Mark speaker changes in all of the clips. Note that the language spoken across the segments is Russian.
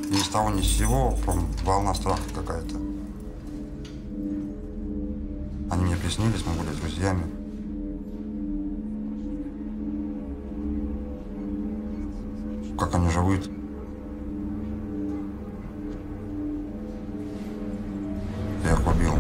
Speaker 1: Ни с того ни с сего волна страха какая-то. Они мне приснились, мы были друзьями. Как они живут? Я их убил.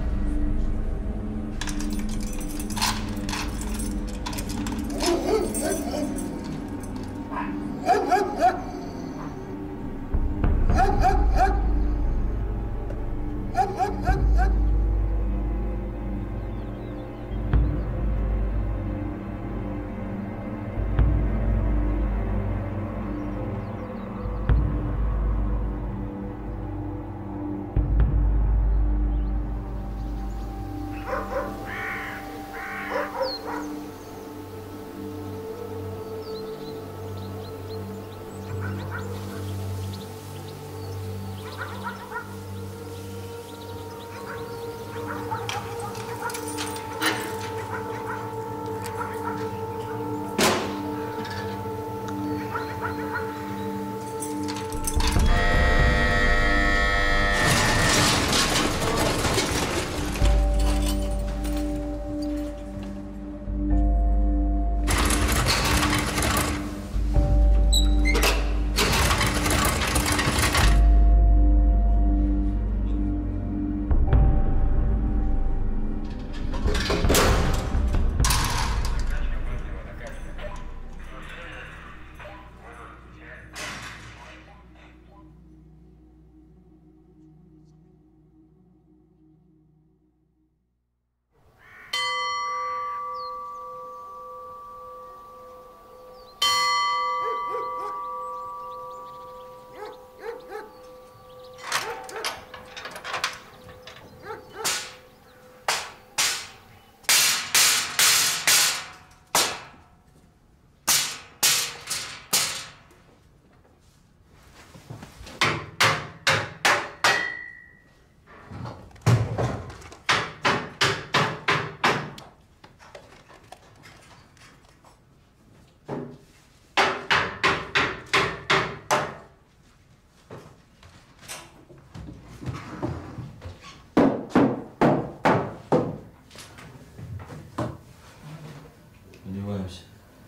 Speaker 2: Одеваемся.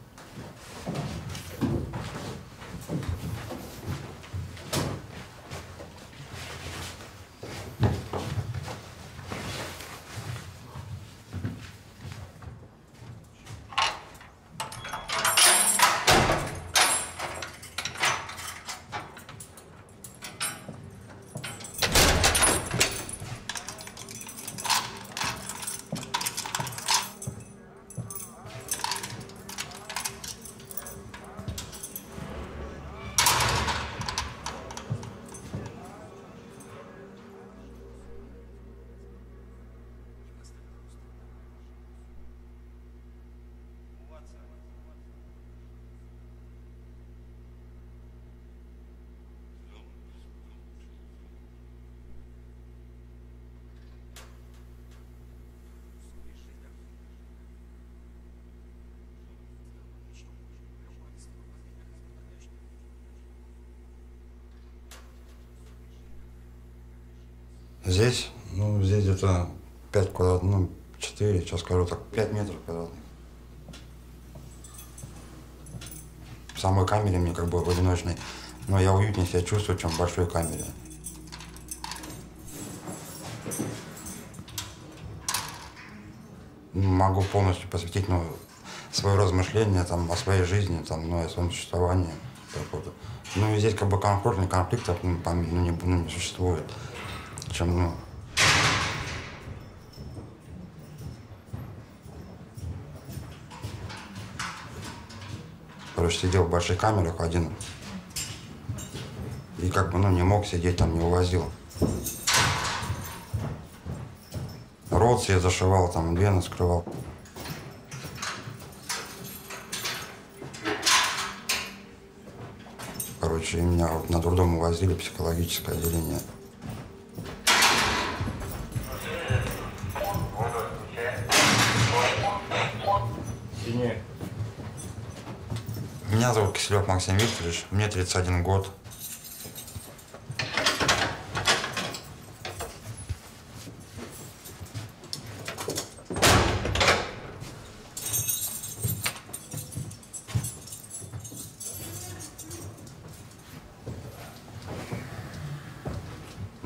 Speaker 1: Здесь, ну, здесь где-то 5 квадратных, ну, 4, сейчас скажу так, 5 метров квадратных. В самой камере мне как бы в одиночной, но я уютнее себя чувствую, чем в большой камере. Могу полностью посвятить, ну, свое размышление там, о своей жизни, там, ну, о своем существовании. Ну, и здесь как бы комфортных конфликтов не существует. Чем, ну, короче, сидел в больших камерах один и как бы, ну, не мог сидеть там, не увозил. Рот себе зашивал, там, вены скрывал. Короче, и меня вот на дурдом увозили, психологическое отделение. Меня зовут Киселев Максим Викторович, мне 31 год.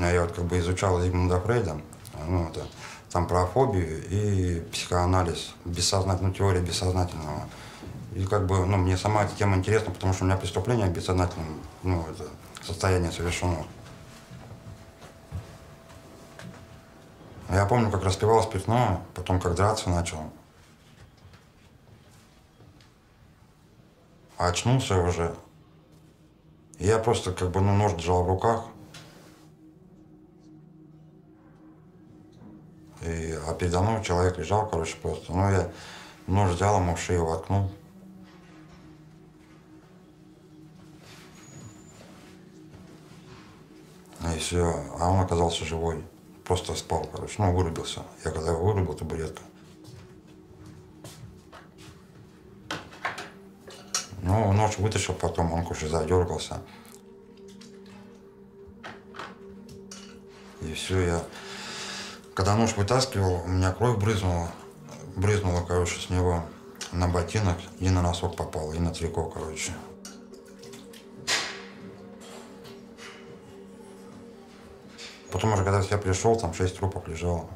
Speaker 1: Я вот как бы изучал Зигмунда Фрейда, ну, это, там про фобию и психоанализ, бессознательную теорию бессознательного. И как бы, ну, мне сама эта тема интересна, потому что у меня преступление в бессознательном, ну, это состояние совершено. Я помню, как распивал спиртное, потом как драться начал. А очнулся уже. И я просто как бы, ну, нож держал в руках. А передо мной человек лежал, короче, просто. Ну, я нож взял, ему в шею воткнул. И все. А он оказался живой. Просто спал, короче. Ну, вырубился. Я когда его вырубил, табуретка. Ну, нож вытащил потом, он, короче, задергался. И все, я... Когда нож вытаскивал, у меня кровь брызнула. Брызнула, короче, с него на ботинок и на носок попала, и на трико, короче. Потом уже, когда я пришел, там 6 трупов лежало.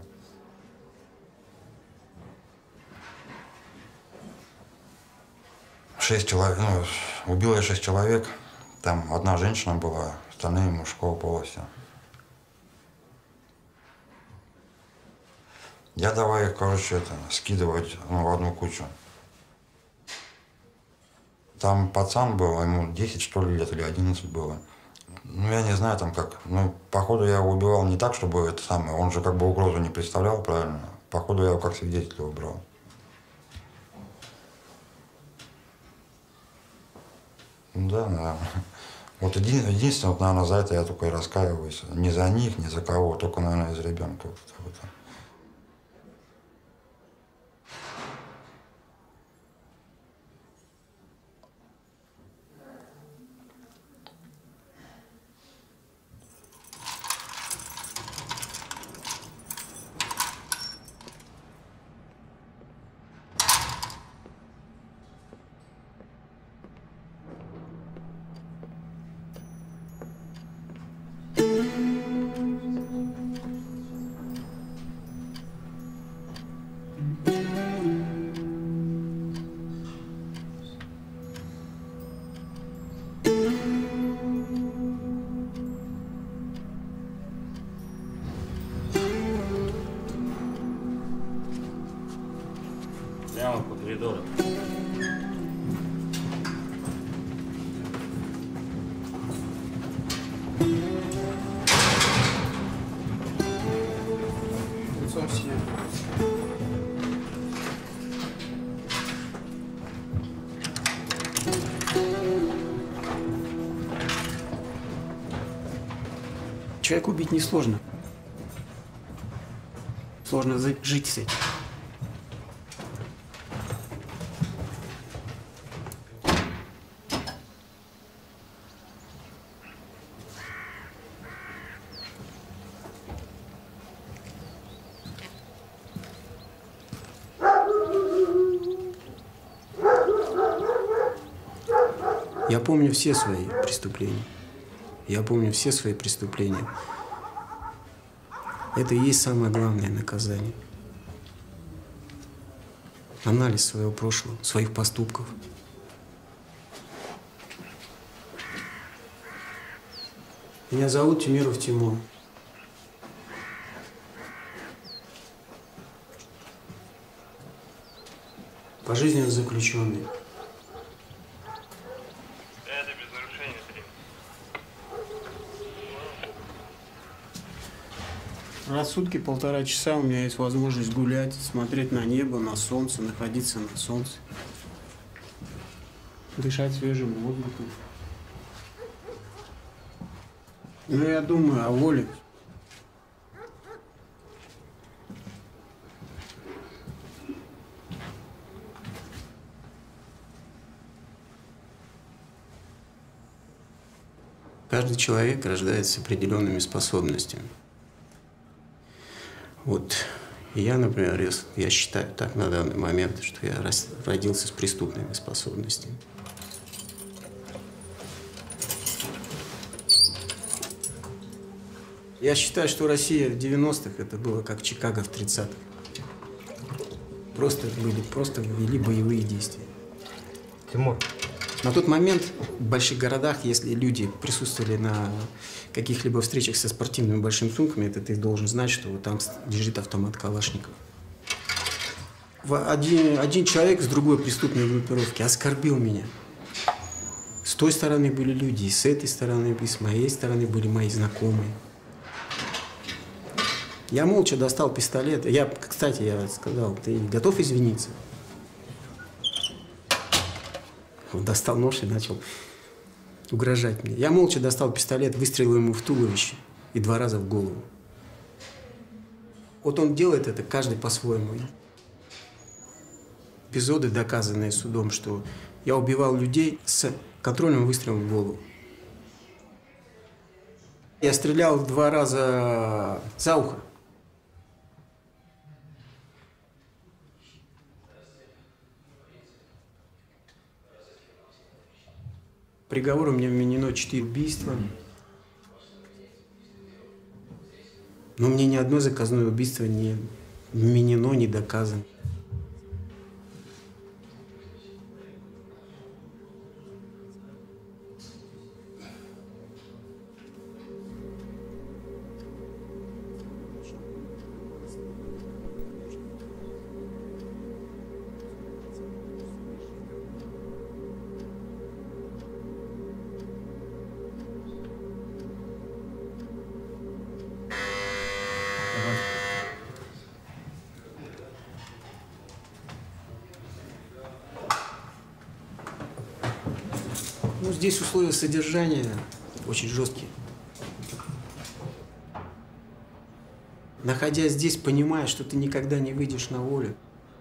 Speaker 1: Шесть человек, ну, убил я 6 человек. Там одна женщина была, остальные мужского пола все. Я давай их, короче, это, скидывать, ну, в одну кучу. Там пацан был, ему 10, что ли, лет или 11 было. Ну, я не знаю, там как. Ну, походу, я его убивал не так, чтобы это самое. Он же как бы угрозу не представлял, правильно? Походу, я его как свидетеля убрал. Да, наверное. Вот единственное, вот, наверное, за это я только и раскаиваюсь. Не за них, не за кого, только, наверное, из ребенка. Вот.
Speaker 2: Прямо по коридору.
Speaker 3: Лицом снег. Человека убить несложно. Сложно жить с этим. Я помню все свои преступления. Я помню все свои преступления. Это и есть самое главное наказание. Анализ своего прошлого, своих поступков. Меня зовут Тимиров Тимур. Пожизненно заключенный.
Speaker 4: Это без нарушения, Трим.
Speaker 3: Раз в сутки 1,5 часа у меня есть возможность гулять, смотреть на небо, на солнце, находиться на солнце. Дышать свежим воздухом. Ну, я думаю о воле. Каждый человек рождается с определенными способностями. Вот я, например, я считаю так на данный момент, что я родился с преступными способностями. Я считаю, что Россия в 90-х это было как Чикаго в 30-х. Просто вели боевые действия.
Speaker 5: Тимур.
Speaker 3: На тот момент в больших городах, если люди присутствовали на каких-либо встречах со спортивными большими сумками, это ты должен знать, что там лежит автомат Калашников. Один человек с другой преступной группировки оскорбил меня. С той стороны были люди, и с этой стороны, и с моей стороны были мои знакомые. Я молча достал пистолет. Кстати, я сказал, ты готов извиниться? Он достал нож и начал угрожать мне. Я молча достал пистолет, выстрелил ему в туловище и 2 раза в голову. Вот он делает это каждый по-своему. Эпизоды, доказанные судом, что я убивал людей с контрольным выстрелом в голову. Я стрелял 2 раза за ухо. Приговором мне вменено 4 убийства. Но мне ни одно заказное убийство не вменено, не доказано. Ну, здесь условия содержания очень жесткие. Находясь здесь, понимаешь, что ты никогда не выйдешь на волю.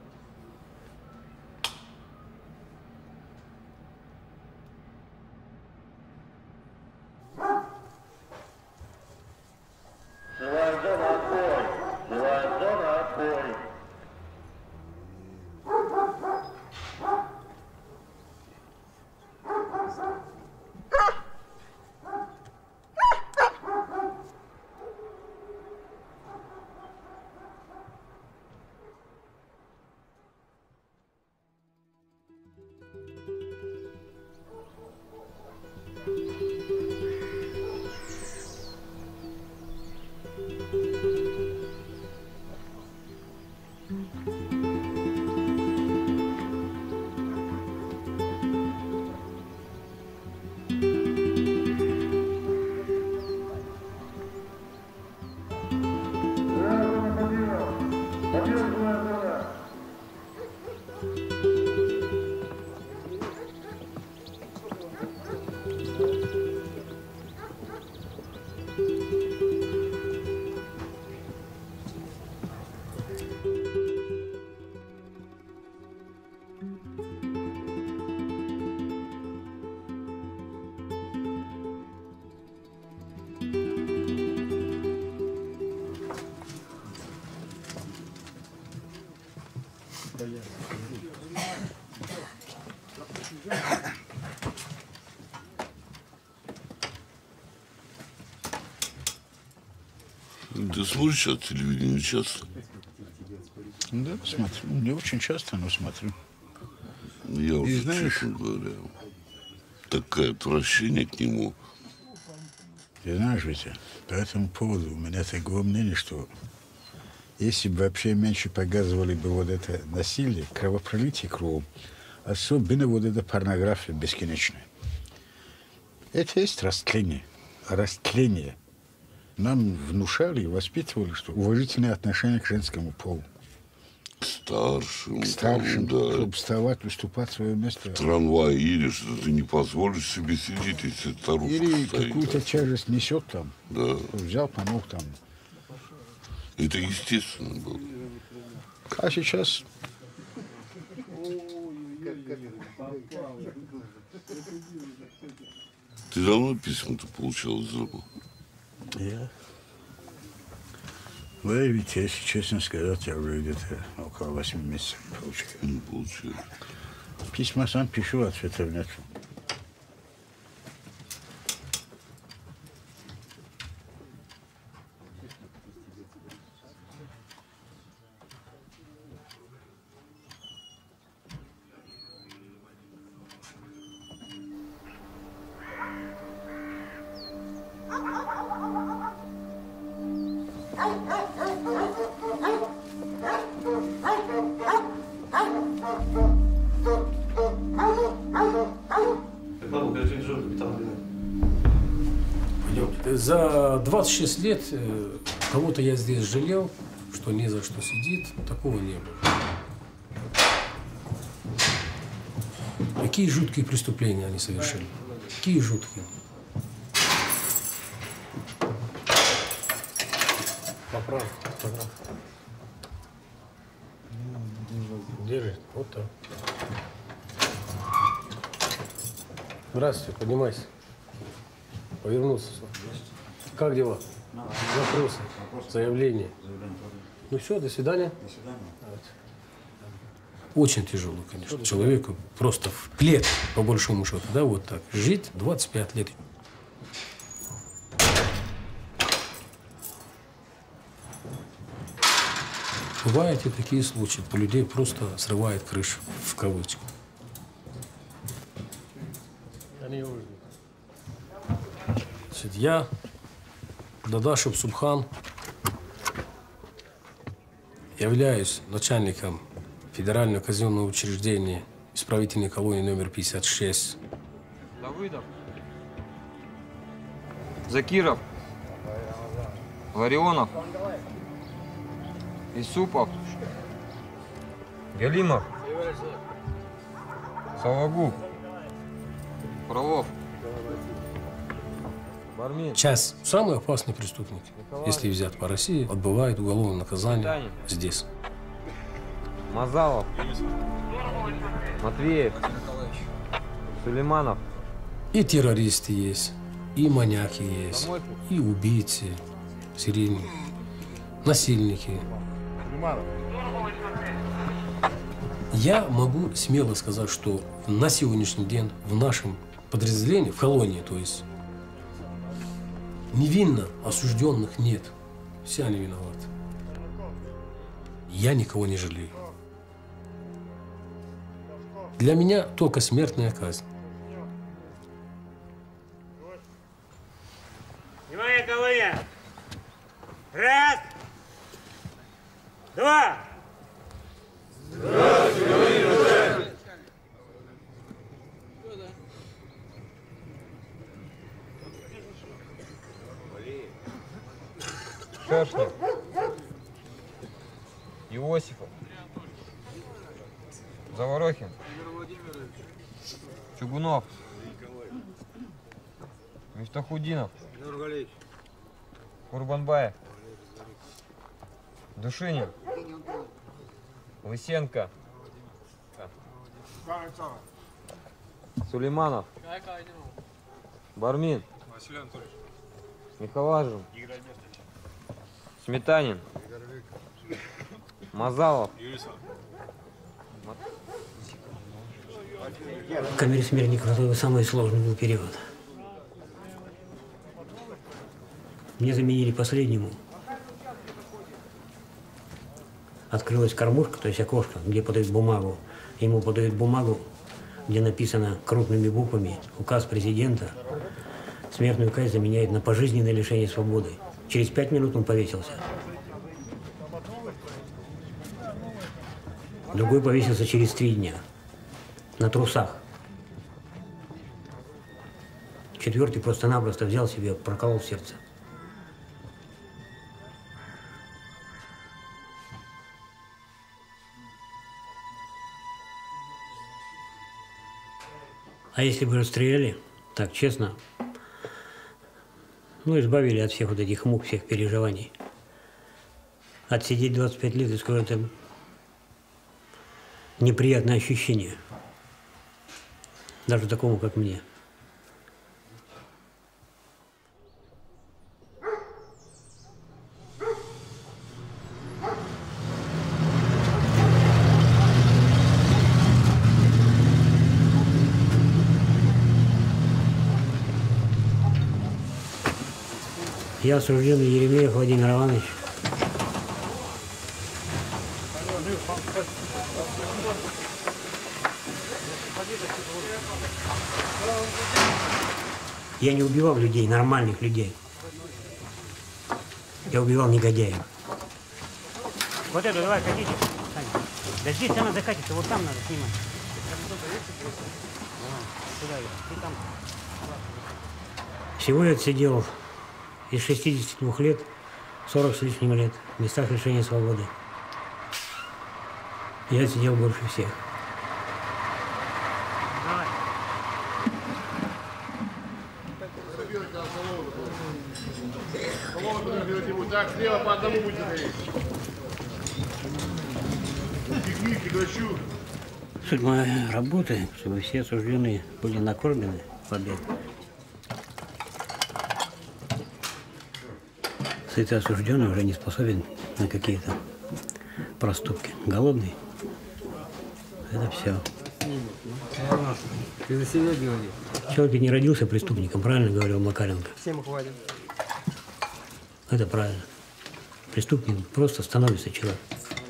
Speaker 6: Ты смотришь от телевидения часто?
Speaker 7: Да, смотрю. Не очень часто, но смотрю.
Speaker 6: Я уже,
Speaker 7: знаешь,
Speaker 6: честно говоря, такое отвращение к нему.
Speaker 7: Ты знаешь, Витя, по этому поводу у меня такое мнение, что если бы вообще меньше показывали бы вот это насилие, кровопролитие кругом, особенно вот эта порнография бесконечная. Это есть растление. Растление. Нам внушали и воспитывали, что уважительное отношение к женскому полу.
Speaker 6: К старшим.
Speaker 7: К старшим,
Speaker 6: там, да.
Speaker 7: чтобы вставать, уступать свое место.
Speaker 6: В трамвае едешь, что ты не позволишь себе сидеть, если старушка
Speaker 7: Или
Speaker 6: стоит.
Speaker 7: какую-то тяжесть несет там.
Speaker 6: Да.
Speaker 7: Взял, помог там.
Speaker 6: Это естественно было.
Speaker 7: А сейчас...
Speaker 6: Ты давно письма-то получал из дома?
Speaker 7: Я? Да, ведь, если честно сказать, я уже где-то около 8 месяцев получаю.
Speaker 6: Не получаю.
Speaker 7: Письма сам пишу, ответов нет.
Speaker 5: За 26 лет кого-то я здесь жалел, что ни за что сидит, такого не было. Какие жуткие преступления они совершили? Какие жуткие? Поправь. Держи, вот так. Здравствуйте, поднимайся. Повернулся. Как дела? Вопросы, заявления. Ну все, до свидания. До свидания. Очень тяжело, конечно. Человеку просто в плед, по большому счету, да, вот так. Жить 25 лет. Бывают и такие случаи, у людей просто срывает крышу, в кавычках. Значит, я, Дадашев Субхан, являюсь начальником Федерального казенного учреждения исправительной колонии номер 56.
Speaker 8: Давыдов, Закиров, Ларионов, Исупов, Галимов, Сологуб, Фролов, Бармин.
Speaker 5: Часть самый опасный преступник, если взят по России, отбывает уголовное наказание здесь.
Speaker 8: Мазалов, Матвеев, Сулейманов.
Speaker 5: И террористы есть, и маньяки есть, и убийцы, серийные, насильники. Я могу смело сказать, что на сегодняшний день в нашем подразделении, в колонии, то есть, невинно осужденных нет. Все они виноваты. Я никого не жалею. Для меня только смертная казнь.
Speaker 2: Внимание, колония! Раз! Два!
Speaker 8: Шершнев, Иосифов, Заворохин, Чугунов, Мифтахудинов, Курбанбаев, Душинин, Лысенко, Сулейманов, Бармин, Михалажин, Сметанин, Мазалов.
Speaker 9: В камере смертников это самый сложный был период. Мне заменили последнему. Открылась кормушка, то есть окошко, где подают бумагу. Ему подают бумагу, где написано крупными буквами указ президента. Смертную казнь заменяет на пожизненное лишение свободы. Через 5 минут он повесился. Другой повесился через 3 дня. На трусах. 4-й просто-напросто взял себе, проколол сердце. А если бы расстреляли, так честно, ну, избавили от всех вот этих мук, всех переживаний. Отсидеть 25 лет, и скажу, это неприятное ощущение. Даже такому, как мне. Я осужденный Еремеев Владимир Иванович. Я не убивал людей, нормальных людей. Я убивал негодяев.
Speaker 10: Вот эту давай, катите. Да здесь она закатится, вот там надо снимать. Сюда, ты там.
Speaker 9: Всего я отсидел из 62 лет, 40 с лишним лет в местах лишения свободы. Я отсидел больше всех.
Speaker 10: Давай.
Speaker 11: Так, слева по одному будете гореть. Прекращу.
Speaker 9: Суть моей работы, чтобы все осужденные были накормлены в обед. Сытый осужденный уже не способен на какие-то проступки. Голодный. Это все.
Speaker 8: Ты за себя говори.
Speaker 9: Человек не родился преступником, правильно говорил Макаренко.
Speaker 8: Всем хватит.
Speaker 9: Это правильно. Преступник просто становится человек.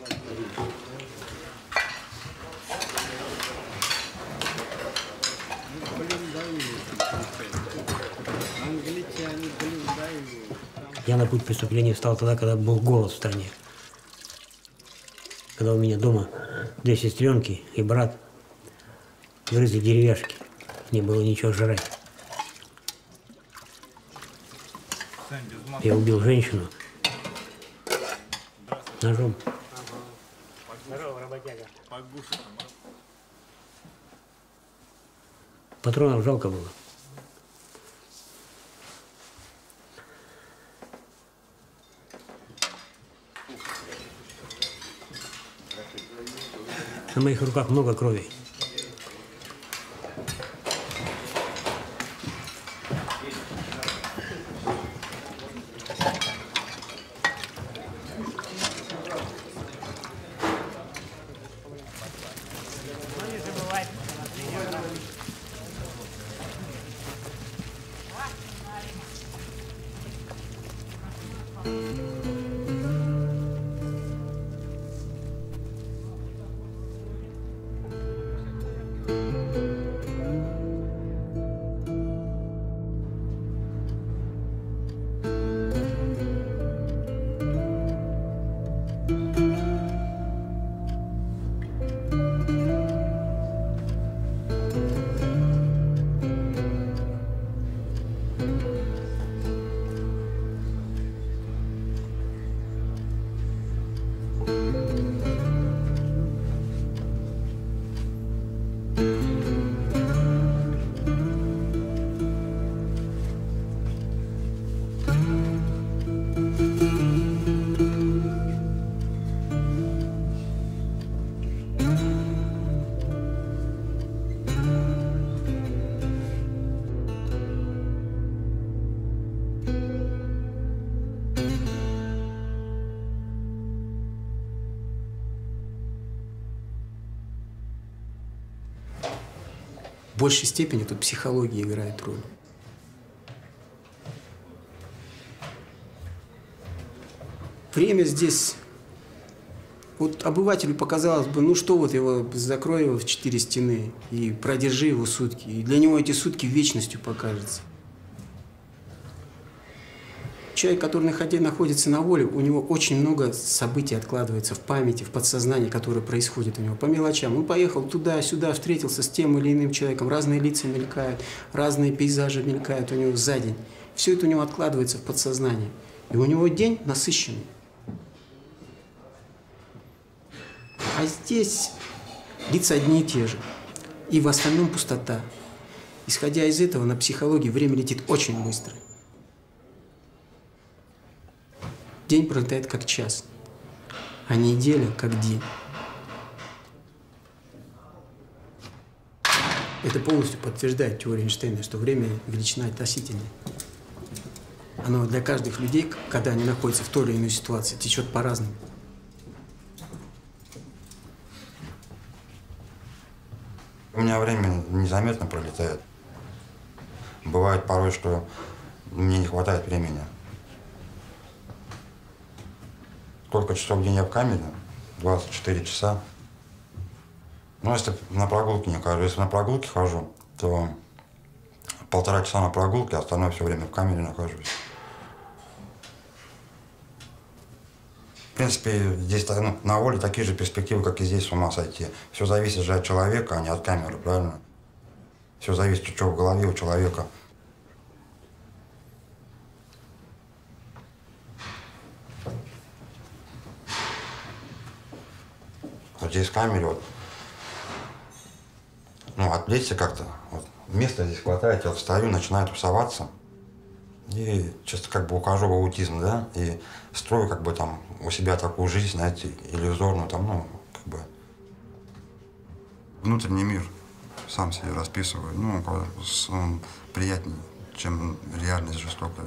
Speaker 9: Я на путь преступления встал тогда, когда был голод в стране. Когда у меня дома 2 сестренки и брат грызли деревяшки. Не было ничего жрать. Я убил женщину ножом.
Speaker 10: Здорово, работяга.
Speaker 9: Патронов жалко было. На моих руках много крови.
Speaker 3: В большей степени тут психология играет роль. Время здесь, вот обывателю показалось бы, ну что вот его, закрой его в 4 стены и продержи его сутки. И для него эти сутки вечностью покажутся. Человек, который находится на воле, у него очень много событий откладывается в памяти, в подсознании, которые происходят у него по мелочам. Он поехал туда-сюда, встретился с тем или иным человеком, разные лица мелькают, разные пейзажи мелькают у него за день. Все это у него откладывается в подсознании. И у него день насыщенный. А здесь лица одни и те же. И в остальном пустота. Исходя из этого, на психологии время летит очень быстро. День пролетает как час, а неделя как день. Это полностью подтверждает теорию Эйнштейна, что время – величина относительная. Оно для каждых людей, когда они находятся в той или иной ситуации, течет по-разному.
Speaker 1: У меня время незаметно пролетает. Бывает порой, что мне не хватает времени. Сколько часов в день я в камере? 24 часа. Ну, если на прогулке не хожу. Если на прогулке хожу, то 1,5 часа на прогулке, а остальное все время в камере нахожусь. принципе, здесь на воле такие же перспективы, как и здесь, с ума сойти. Все зависит же от человека, а не от камеры, правильно? Все зависит, что в голове у человека. Вот здесь в камере, вот, ну, отвлечься как-то. Вот, места здесь хватает, я вот встаю, начинаю тусоваться. И чисто как бы ухожу в аутизм, да, и строю как бы там у себя такую жизнь, знаете, иллюзорную, там, ну, как бы внутренний мир сам себе расписываю, ну, он приятнее, чем реальность жестокая.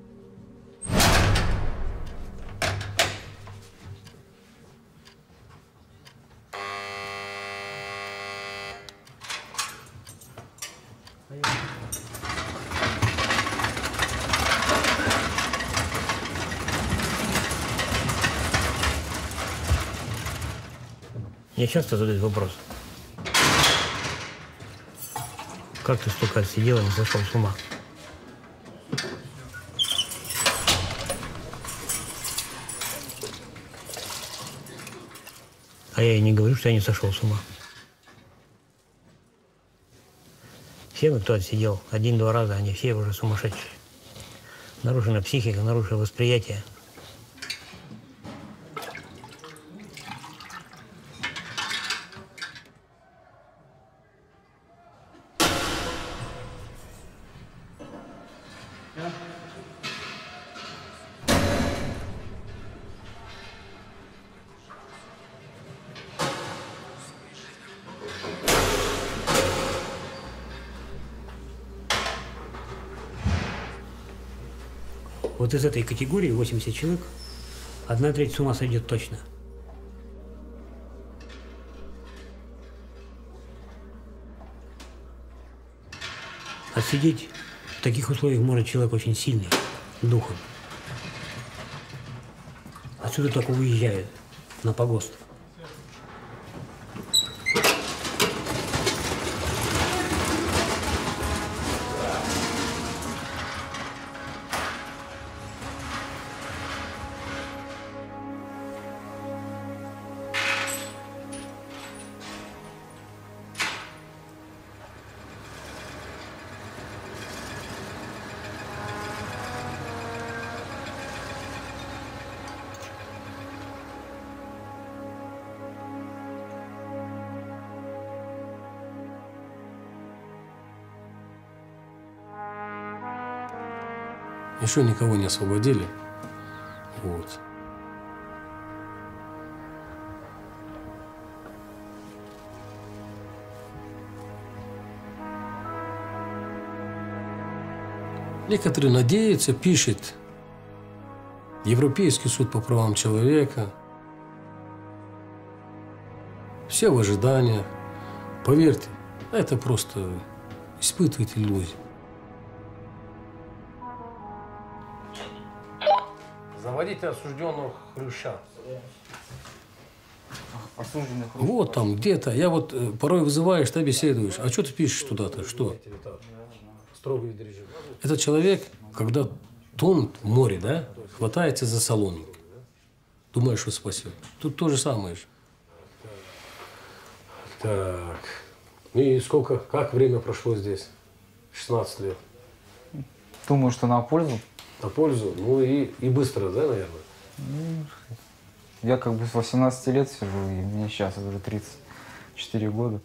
Speaker 9: Мне часто задают вопрос. Как ты столько отсидел и не сошел с ума? А я и не говорю, что я не сошел с ума. Все мы, кто отсидел 1-2 раза, они все уже сумасшедшие. Нарушена психика, нарушено восприятие. Вот из этой категории 80 человек, 1/3 с ума сойдет точно. Отсидеть в таких условиях может человек очень сильный духом. Отсюда только уезжают на погост.
Speaker 5: Еще никого не освободили. Вот. Некоторые надеются, пишет Европейский суд по правам человека. Все в ожиданиях. Поверьте, это просто испытывает иллюзию. Заводите осужденного Хруща.
Speaker 8: Осужденных.
Speaker 5: Вот там где-то. Я вот порой вызываешь, ты беседуешь. А что ты пишешь туда-то? Что? Этот человек, когда тонет в море, да, хватается за соломинку. Думаешь, что спасет. Тут то же самое же. Так. Ну и сколько, как время прошло здесь? 16 лет.
Speaker 8: Думаю, что на пользу.
Speaker 5: На пользу? Ну и быстро, да, наверное?
Speaker 8: Я как бы с 18 лет сижу, и мне сейчас уже 34 года.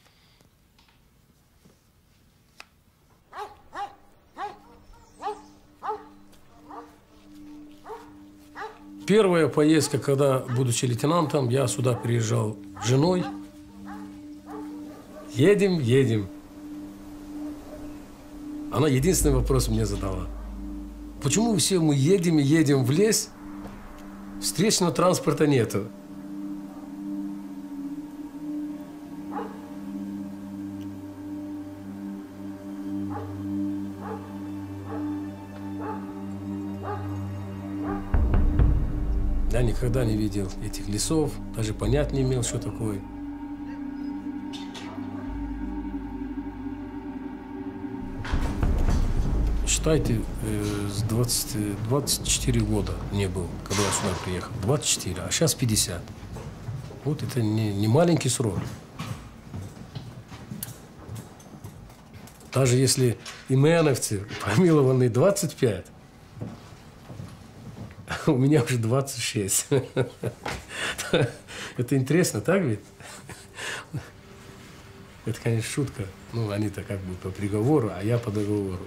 Speaker 5: Первая поездка, когда, будучи лейтенантом, я сюда приезжал с женой. Едем. Она единственный вопрос мне задала. Почему все мы едем и едем в лес, встречного транспорта нету? Я никогда не видел этих лесов, даже понять не имел, что такое. Считайте, с 24 года не был, когда я сюда приехал. 24, а сейчас 50. Вот это не маленький срок. Даже если именовцы помилованы 25, у меня уже 26. Это интересно, так ведь? Это, конечно, шутка. Ну, они-то как бы по приговору, а я по договору.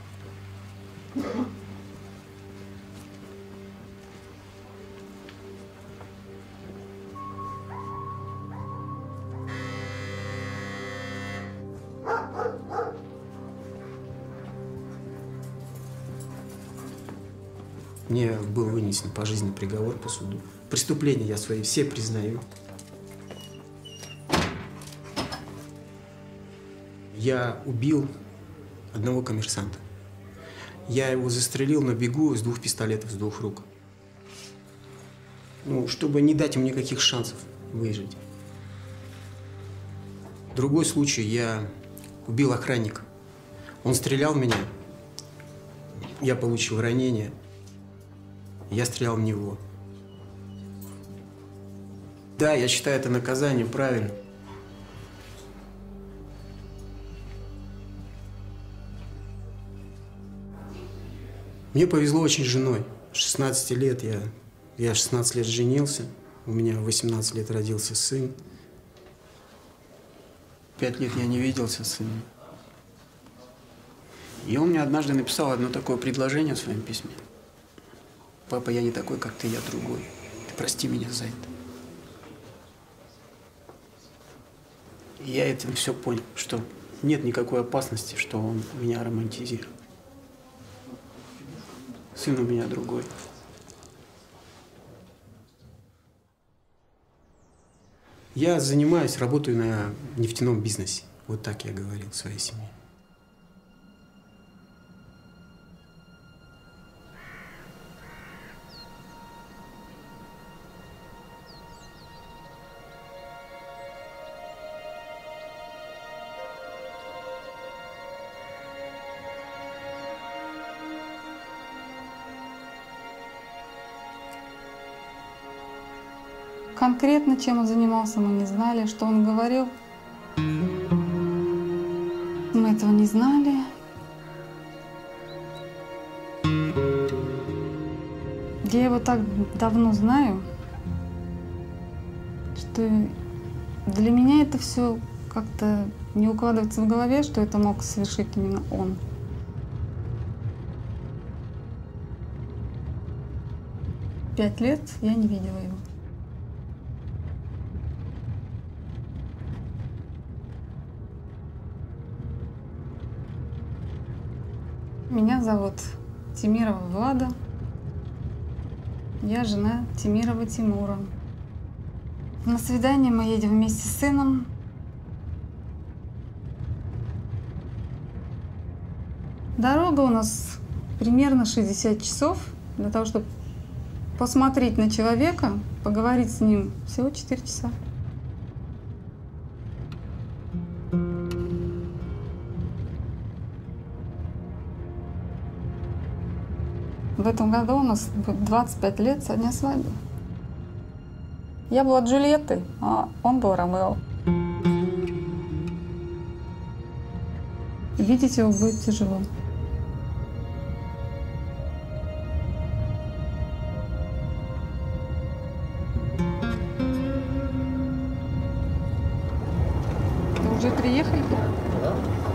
Speaker 3: Мне был вынесен пожизненный приговор по суду. Преступления я свои все признаю. Я убил одного коммерсанта. Я его застрелил на бегу из 2 пистолетов, с 2 рук. Ну, чтобы не дать ему никаких шансов выжить. Другой случай, я убил охранника. Он стрелял в меня. Я получил ранение. Я стрелял в него. Да, я считаю это наказание правильным. Мне повезло очень с женой. 16 лет я 16 лет женился. У меня в 18 лет родился сын. 5 лет я не виделся с сыном. И он мне однажды написал одно такое предложение в своем письме. Папа, я не такой, как ты, я другой. Ты прости меня за это. И я этим все понял, что нет никакой опасности, что он меня романтизирует. Сын у меня другой. Я занимаюсь, работаю на нефтяном бизнесе. Вот так я говорил своей семье.
Speaker 12: Конкретно, чем он занимался, мы не знали. Что он говорил, мы этого не знали. Я его так давно знаю, что для меня это все как-то не укладывается в голове, что это мог совершить именно он. Пять лет я не видела его. Меня зовут Тимирова Влада. Я жена Тимирова Тимура. На свидание мы едем вместе с сыном. Дорога у нас примерно 60 часов для того, чтобы посмотреть на человека, поговорить с ним всего 4 часа. В этом году у нас будет 25 лет со дня свадьбы. Я была Джульеттой, а он был Ромео. Видеть его будет тяжело. Вы уже приехали? Да.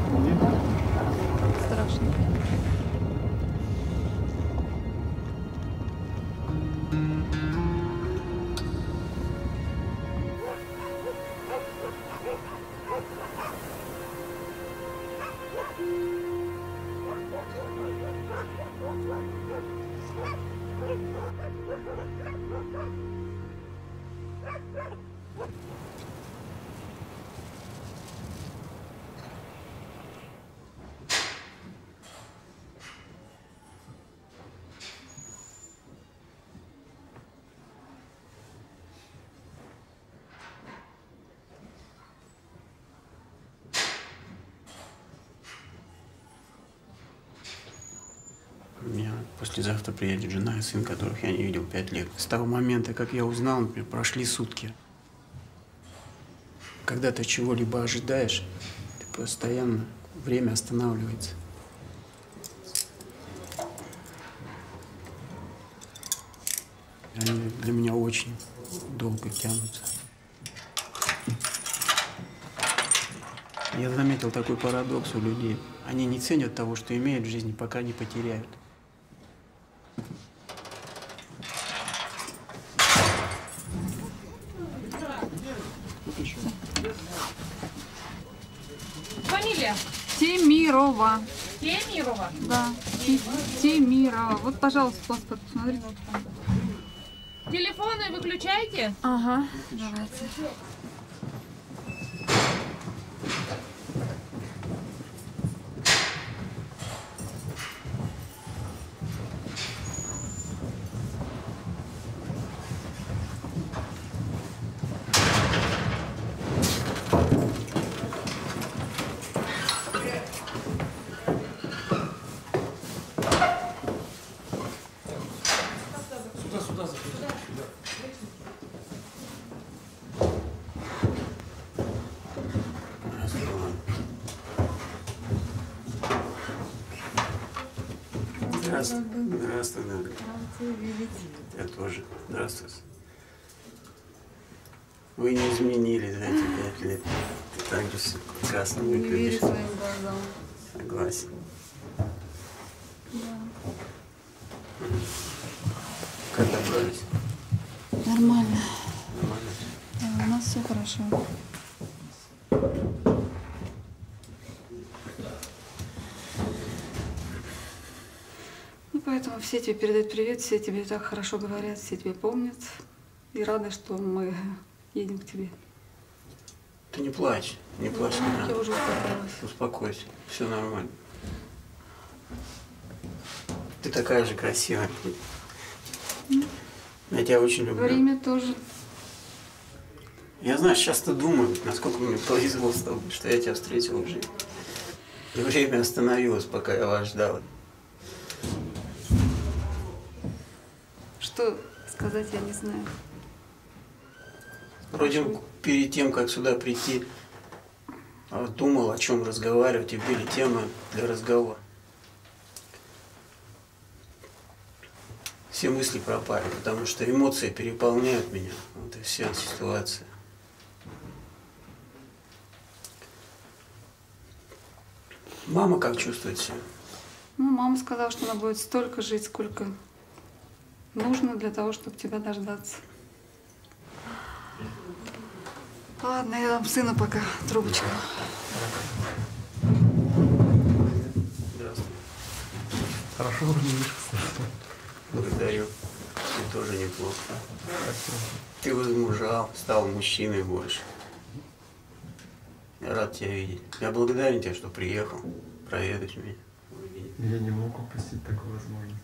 Speaker 12: Страшно.
Speaker 3: Послезавтра приедет жена и сын, которых я не видел 5 лет. С того момента, как я узнал, например, прошли сутки. Когда ты чего-либо ожидаешь, ты постоянно, время останавливается. Они для меня очень долго тянутся. Я заметил такой парадокс у людей. Они не ценят того, что имеют в жизни, пока не потеряют.
Speaker 12: Фамилия? Темирова.
Speaker 13: Темирова?
Speaker 12: Да, Темирова. Вот, пожалуйста, паспорт посмотрите.
Speaker 13: Телефоны выключайте?
Speaker 12: Ага, давайте.
Speaker 3: Здравствуй. Здравствуй, да. Я тоже. Здравствуйте. Вы не изменились за эти 5 лет. Ты так же прекрасно выглядишь.
Speaker 12: Не верю своим глазам.
Speaker 3: Согласен.
Speaker 12: Да.
Speaker 3: Как добрались?
Speaker 12: Нормально.
Speaker 3: Нормально.
Speaker 12: Да, у нас все хорошо. Поэтому все тебе передают привет, все тебе так хорошо говорят, все тебе помнят. И рады, что мы едем к тебе.
Speaker 3: Ты не плачь, не плачь. Не надо.
Speaker 12: Я уже успокоилась.
Speaker 3: Успокойся, все нормально. Ты такая же красивая. Я тебя очень люблю.
Speaker 12: Время тоже.
Speaker 3: Я, знаешь, часто думаю, насколько мне повезло с тобой, что я тебя встретил в жизни. И время остановилось, пока я вас ждал.
Speaker 12: Что сказать, я не знаю.
Speaker 3: Вроде перед тем, как сюда прийти, думал, о чем разговаривать, и были темы для разговора. Все мысли пропали, потому что эмоции переполняют меня. Вот и вся ситуация. Мама как чувствует себя?
Speaker 12: Ну, мама сказала, что она будет столько жить, сколько нужно для того, чтобы тебя дождаться. Ладно, я дам сыну пока трубочку.
Speaker 3: Здравствуй.
Speaker 14: Хорошо выглядишь.
Speaker 3: Благодарю. Ты тоже неплохо. Ты возмужал, стал мужчиной больше. Я рад тебя видеть. Я благодарен тебе, что приехал проведать меня.
Speaker 14: Я не мог упустить такую возможность.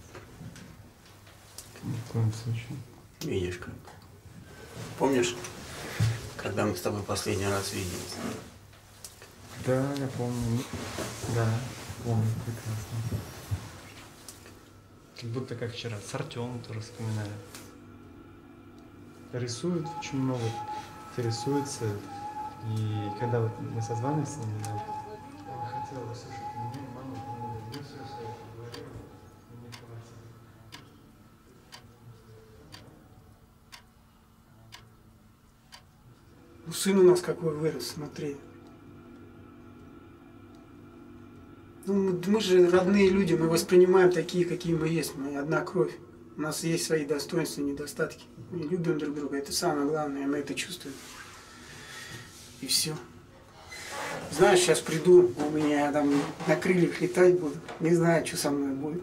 Speaker 14: Ни в коем случае.
Speaker 3: Видишь как. Помнишь, когда мы с тобой последний раз виделись?
Speaker 14: Да, я помню. Да, помню прекрасно. Как будто как вчера. С Артемом тоже вспоминаю. Рисует очень много. Интересуется. И когда вот мы созванивались с ним, я хотела услышать меня, мама, ну все, я говорила, мне хватит.
Speaker 3: Ну, сын у нас какой вырос, смотри. Ну, мы же родные люди, мы воспринимаем такие, какие мы есть. Мы одна кровь. У нас есть свои достоинства и недостатки. Мы любим друг друга, это самое главное, мы это чувствуем. И все. Знаешь, сейчас приду, у меня там на крыльях летать буду. Не знаю, что со мной будет.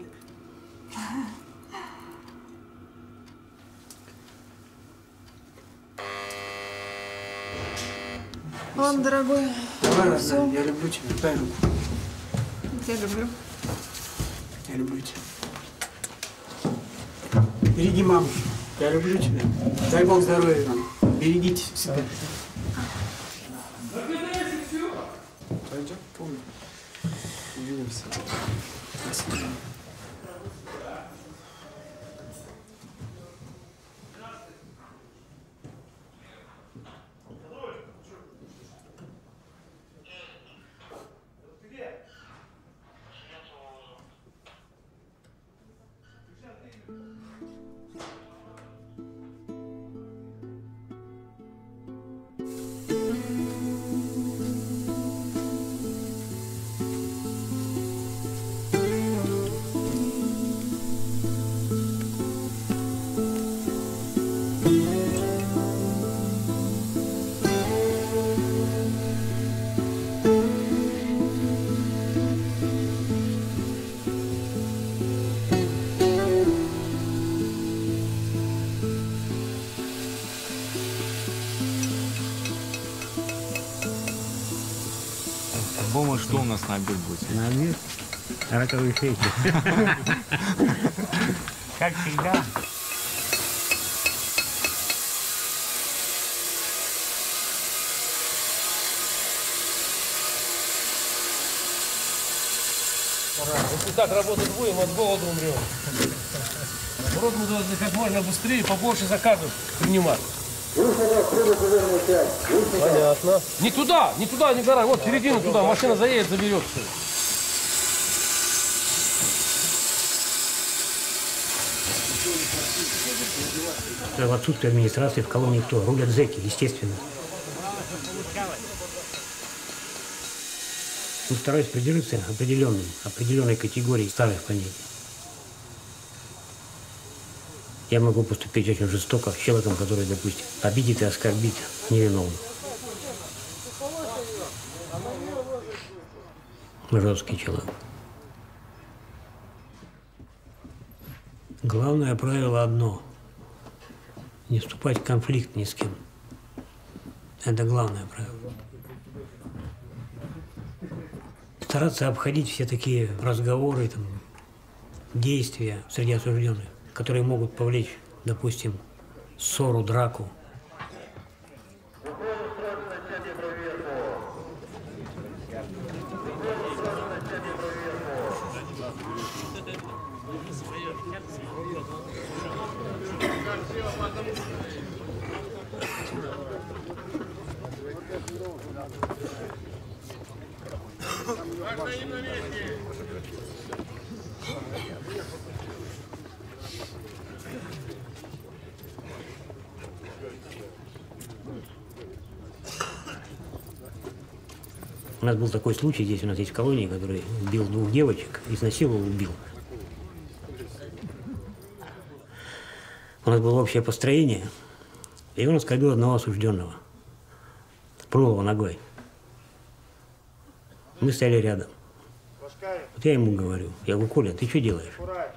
Speaker 12: Ладно, дорогой.
Speaker 3: Давай, родная, я люблю тебя. Дай руку.
Speaker 12: Я люблю.
Speaker 3: Я люблю тебя. Береги маму. Я люблю тебя. Дай Бог здоровья вам. Берегите себя.
Speaker 14: Пойдем? Помню. Увидимся.
Speaker 3: Спасибо.
Speaker 15: Ну, что у нас на обед будет?
Speaker 9: На обед? Раковые шейки.
Speaker 10: Как всегда.
Speaker 5: Если так работать будем, от голода умрем. Народ мы должны как можно быстрее, побольше заказов принимать. Понятно. Не туда, не гора. Вот середину туда, машина заедет, заберет все.
Speaker 9: В отсутствие администрации в колонии кто? Рулят зэки, естественно. Ну, стараюсь придерживаться определенной категории старых понятий. Я могу поступить очень жестоко с человеком, который, допустим, обидит и оскорбит невиновных. Жесткий человек. Главное правило одно. Не вступать в конфликт ни с кем. Это главное правило. Стараться обходить все такие разговоры, там, действия среди осужденных, которые могут повлечь, допустим, ссору, драку. У нас был такой случай, здесь у нас есть в колонии, который убил 2 девочек, изнасиловал, убил. У нас было общее построение, и он оскорбил одного осужденного. Пнул его ногой. Мы стояли рядом. Вот я ему говорю, Коля, ты что делаешь?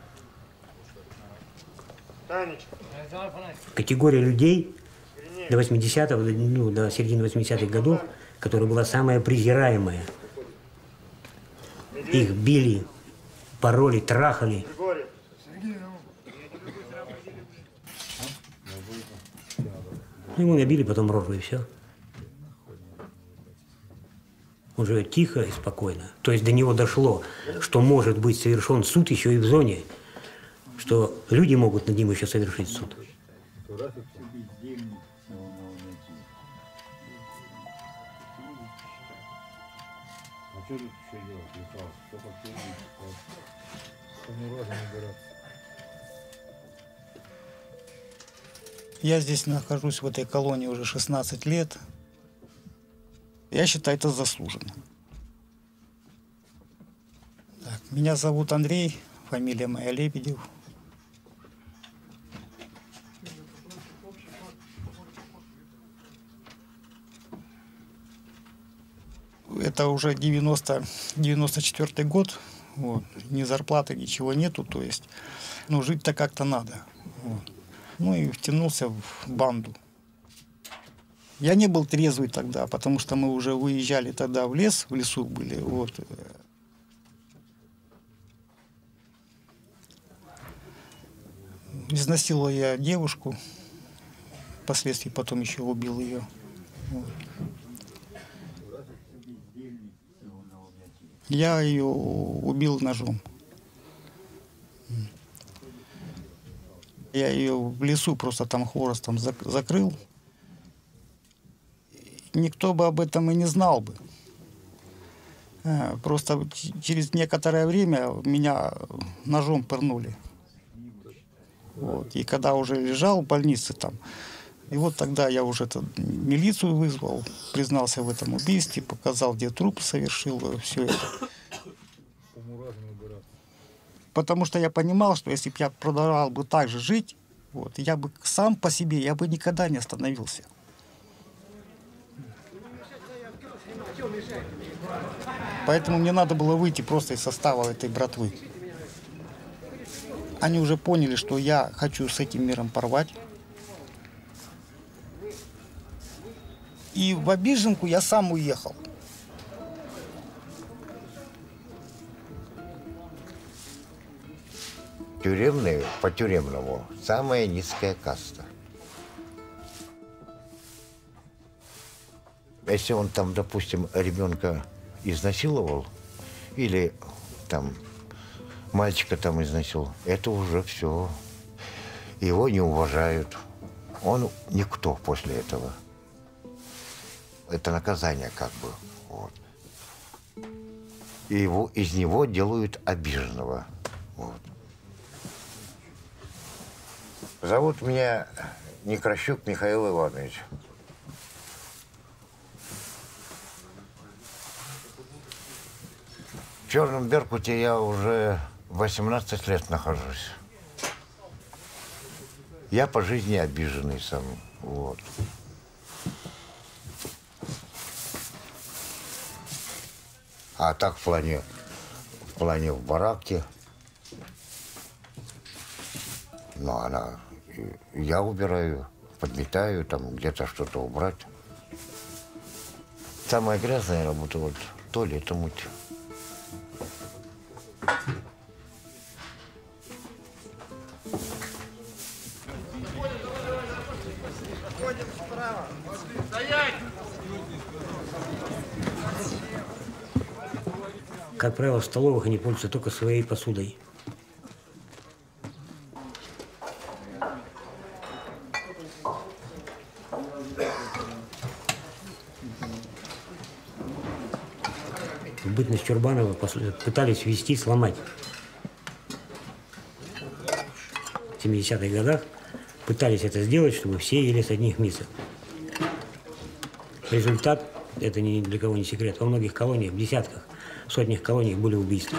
Speaker 9: Категория людей до 80-го, ну, до середины 80-х годов, которая была самая презираемая. Их били, пороли, трахали. Ему набили потом рожу, и все. Он живет тихо и спокойно. То есть до него дошло, что может быть совершен суд еще и в зоне, что люди могут над ним еще совершить суд.
Speaker 16: Я здесь нахожусь в этой колонии уже 16 лет. Я считаю, это заслуженно. Так, меня зовут Андрей, фамилия моя Лебедев. Это уже 94-й год. Вот. Ни зарплаты, ничего нету. То есть, ну, жить-то как-то надо. Вот. Ну и втянулся в банду. Я не был трезвый тогда, потому что мы уже выезжали тогда в лесу были. Вот. Изнасиловал я девушку, впоследствии потом еще убил ее. Вот. Я ее убил ножом. Я ее в лесу просто там хворостом закрыл. Никто бы об этом и не знал бы. Просто через некоторое время меня ножом пырнули. Вот. И когда уже лежал в больнице там, и вот тогда я уже милицию вызвал, признался в этом убийстве, показал, где труп совершил, все это. Потому что я понимал, что если бы я продолжал бы так же жить, вот, я бы сам по себе, я бы никогда не остановился. Поэтому мне надо было выйти просто из состава этой братвы. Они уже поняли, что я хочу с этим миром порвать. И в Обиженку я сам уехал.
Speaker 15: Тюремные, по-тюремному, самая низкая каста. Если он там, допустим, ребенка изнасиловал, или там мальчика там изнасиловал, это уже все. Его не уважают. Он никто после этого. Это наказание как бы. Вот. И из него делают обиженного. Вот. Зовут меня Некращук Михаил Иванович. В Черном Беркуте я уже 18 лет нахожусь. Я по жизни обиженный сам. Вот. А так в плане в бараке. Ну, я убираю, подметаю, там где-то что-то убрать. Самая грязная работа вот туалет мыть.
Speaker 9: Как правило, в столовых они пользуются только своей посудой. В бытность Чурбанова пытались ввести, сломать. В 70-х годах пытались это сделать, чтобы все ели с одних мисок. Результат, это ни для кого не секрет, во многих колониях, в десятках, в сотнях колоний были убийства.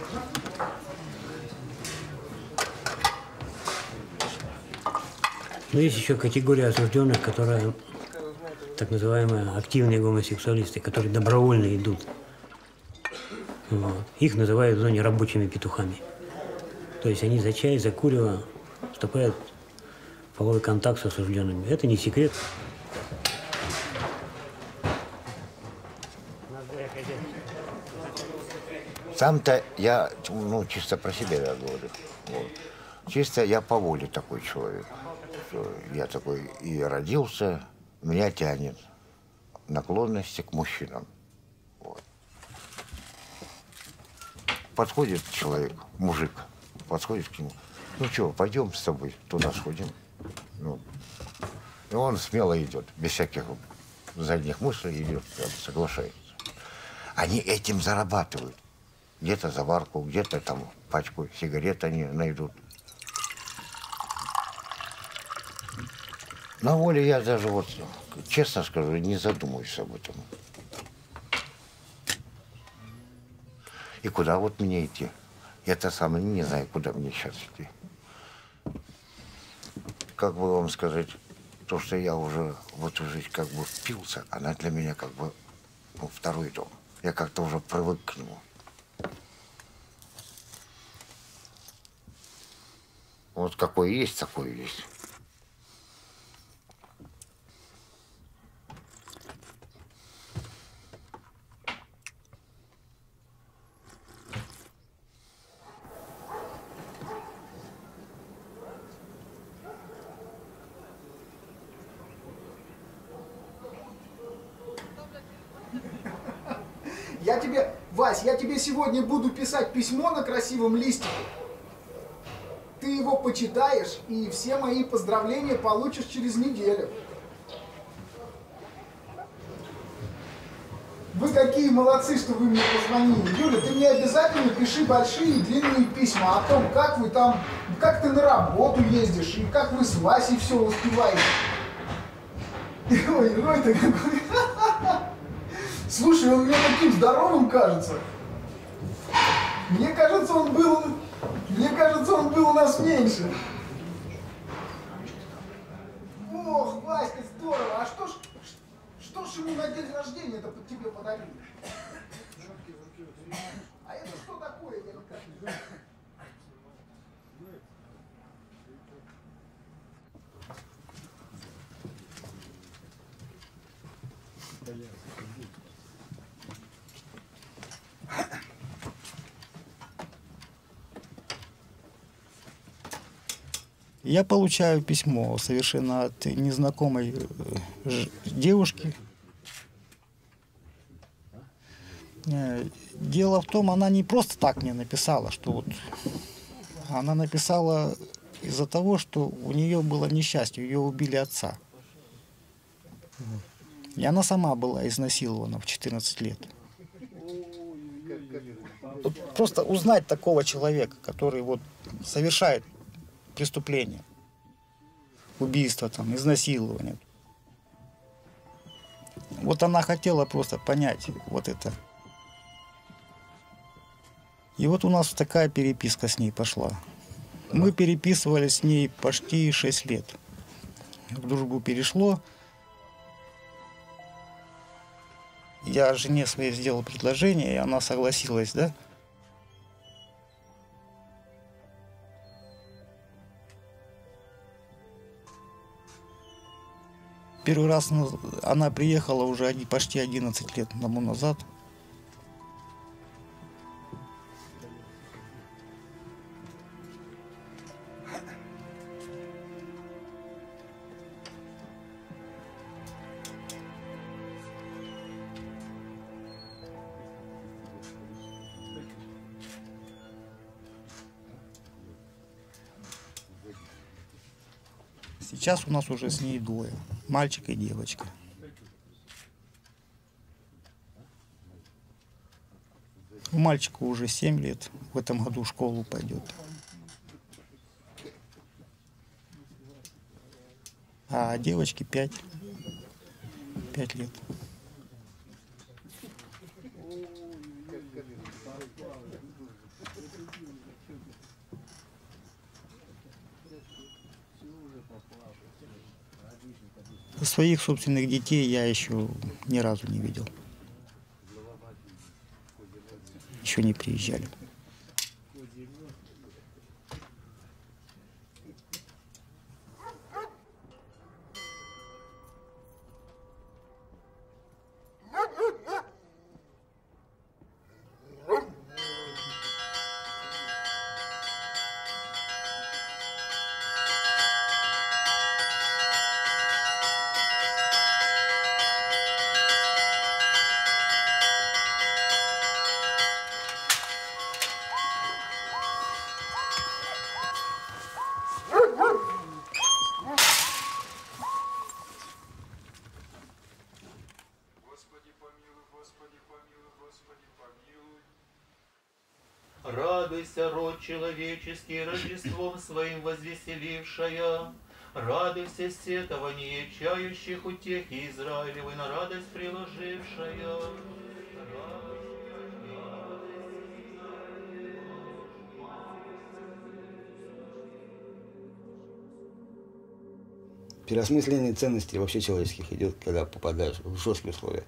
Speaker 9: Но есть еще категория осужденных, которые так называемые активные гомосексуалисты, которые добровольно идут. Вот. Их называют в зоне рабочими петухами. То есть они за чай, за курево вступают в половой контакт с осужденными. Это не секрет.
Speaker 15: Сам-то я, ну, чисто про себя я говорю. Вот. Чисто я по воле такой человек. Я такой и родился, меня тянет наклонности к мужчинам. Вот. Подходит человек, мужик, подходит к нему. Ну что, пойдем с тобой туда сходим. Ну, и он смело идет, без всяких задних мыслей идет, соглашается. Они этим зарабатывают. Где-то заварку, где-то там пачку сигарет они найдут. На воле я даже вот, честно скажу, не задумываюсь об этом. И куда вот мне идти? Я-то сам не знаю, куда мне сейчас идти. Как бы вам сказать, то, что я уже в эту жизнь как бы впился, она для меня как бы, ну, второй дом. Я как-то уже привык к нему. Вот какой есть, такой есть.
Speaker 17: Вась, я тебе сегодня буду писать письмо на красивом листике. Ты его почитаешь, и все мои поздравления получишь через неделю. Вы какие молодцы, что вы мне позвонили. Юля, ты мне обязательно пиши большие длинные письма о том, как вы там, как ты на работу ездишь, и как вы с Васей все успеваете. Ой, ты какой. Слушай, он мне таким здоровым кажется. Мне кажется, он был у нас меньше. Ох, Васька, здорово. А что ж ему на день рождения-то под тебе подарили? А это что такое, я не знаю.
Speaker 16: Я получаю письмо совершенно от незнакомой девушки. Дело в том, она не просто так мне написала, что вот она написала из-за того, что у нее было несчастье, ее убили отца. И она сама была изнасилована в 14 лет. Просто узнать такого человека, который вот совершает преступление, убийство, там, изнасилование. Вот она хотела просто понять вот это. И вот у нас такая переписка с ней пошла. Мы переписывались с ней почти 6 лет. В дружбу перешло. Я жене своей сделал предложение, и она согласилась, да? Первый раз она приехала уже почти 11 лет тому назад. Сейчас у нас уже с ней двое, мальчик и девочка. У мальчика уже 7 лет, в этом году в школу пойдет. А девочке 5 лет. Своих собственных детей я еще ни разу не видел. Еще не приезжали.
Speaker 18: Радуйся, род человеческий, Рождеством своим возвеселившая. Радуйся, сетование чающих утехи Израилевой на радость приложившая.
Speaker 19: Переосмысление ценностей вообще человеческих идет, когда попадаешь в жесткие условия.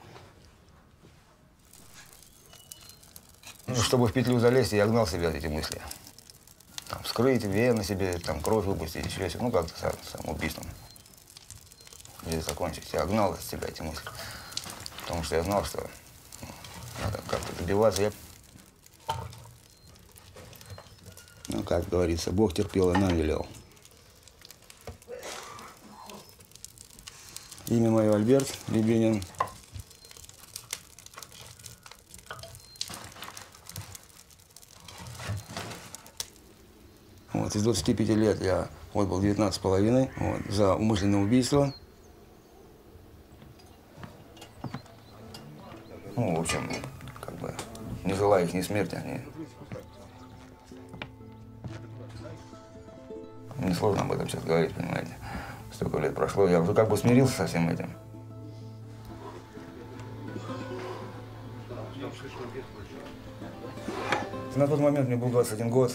Speaker 19: Ну, чтобы в петлю залезть, я гнал себя эти мысли. Там, вскрыть вены себе, там, кровь выпустить, еще ну как-то самоубийством. Здесь закончить. Я гнал от себя эти мысли. Потому что я знал, что надо как-то добиваться. Ну, как говорится, Бог терпел и нам велел. Имя мое Альберт Рябинин. Вот, из 25 лет я отбыл 19,5 вот, за умышленное убийство. Ну, в общем, как бы не желаю их ни смерти, они... Мне сложно об этом сейчас говорить, понимаете. Столько лет прошло, я уже как бы смирился со всем этим. На тот момент мне был 21 год.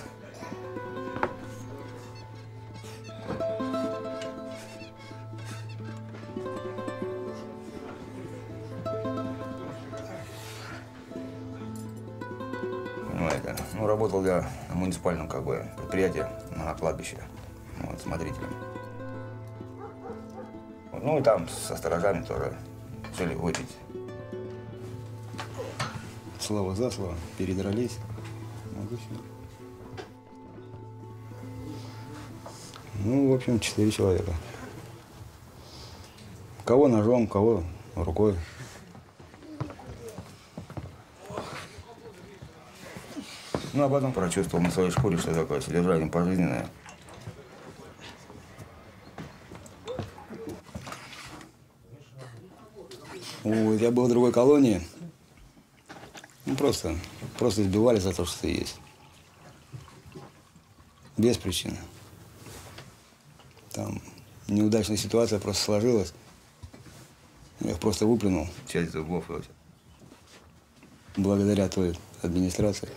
Speaker 19: Понимаете, ну, работал я на муниципальном как бы предприятии на кладбище, вот, смотрителем. Вот, ну и там со сторожами тоже решили выпить. Слово за слово, передрались. Вот и все. Ну, в общем, 4 человека. Кого ножом, кого рукой. Ну, а потом прочувствовал на своей шкуре, что такое содержание пожизненное. Вот, я был в другой колонии. Ну, просто избивали за то, что ты есть. Без причины. Там неудачная ситуация просто сложилась. Я их просто выплюнул. Часть зубов. Благодаря той администрации.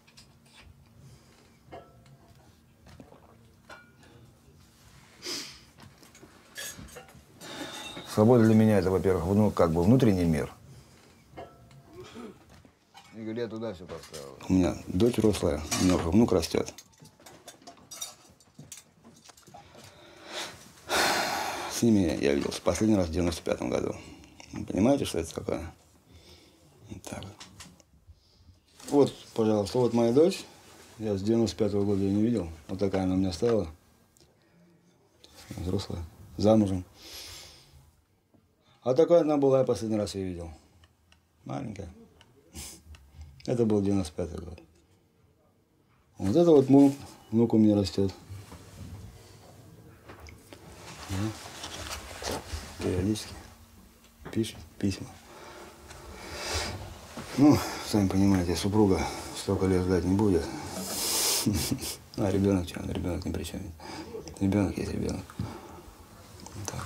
Speaker 19: Свобода для меня это, во-первых, ну, как бы внутренний мир. Я говорю, я туда все поставил. У меня дочь взрослая, у меня уже внук растет. С ними я виделся последний раз в 95-м году. Вы понимаете, что это такое? Вот так вот. Вот, пожалуйста, вот моя дочь. Я с 95-го года ее не видел. Вот такая она у меня стала. Взрослая, замужем. А такая она была, я последний раз ее видел. Маленькая. Это был 95-й год. Вот это вот внук у меня растет. Периодически пишет письма. Ну, сами понимаете, супруга столько лет ждать не будет. А ребенок что? Ребенок ни при чем. Ребенок есть ребенок. Так.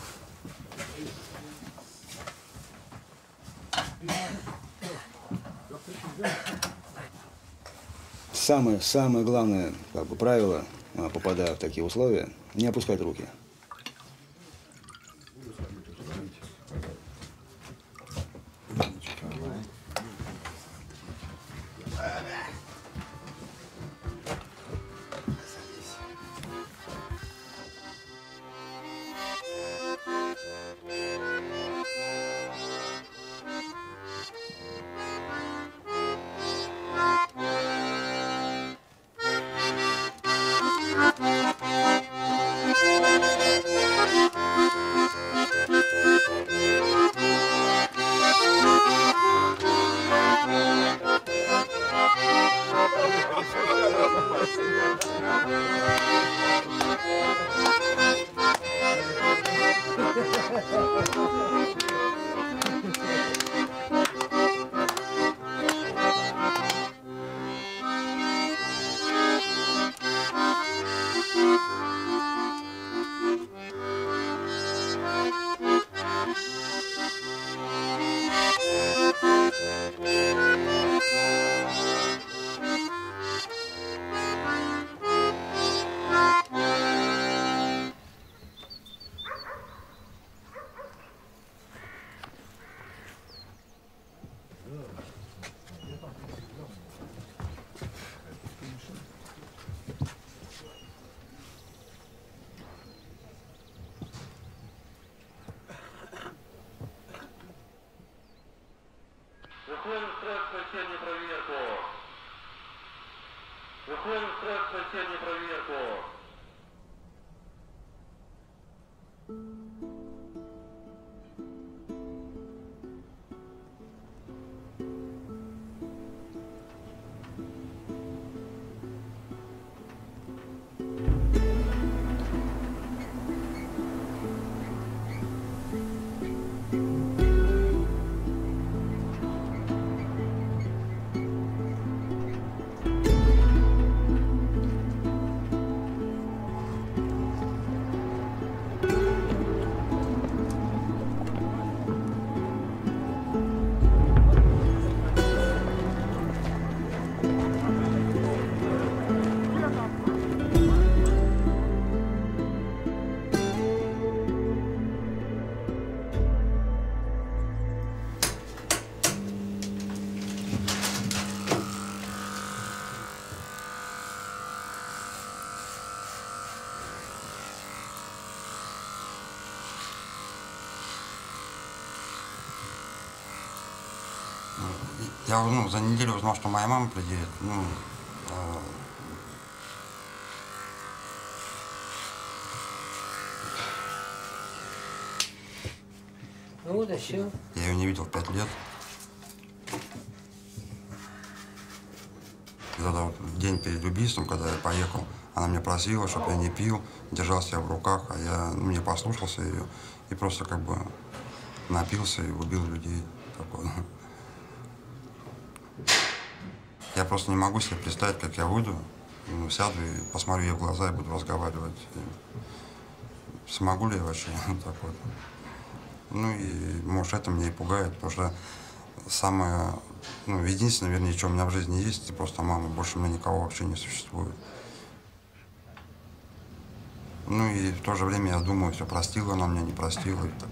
Speaker 19: Самое главное, как бы, правило, попадая в такие условия, не опускать руки.
Speaker 4: Выходим в строй к вечерней проверку. Выходим в строй к вечерней проверку.
Speaker 1: Я за неделю узнал, что моя мама приедет.
Speaker 9: Ну вот и все.
Speaker 1: Я ее не видел 5 лет. И тогда вот день перед убийством, когда я поехал, она меня просила, чтобы я не пил, держал себя в руках, а я не послушался ее и просто как бы напился и убил людей. Такое. Я просто не могу себе представить, как я выйду, сяду и посмотрю ей в глаза и буду разговаривать. И смогу ли я вообще так вот. Ну и, может, это меня и пугает, потому что самое, единственное, вернее, что у меня в жизни есть, это просто мама. Больше у меня никого вообще не существует. Ну и в то же время я думаю, все простила она меня, не простила. И так.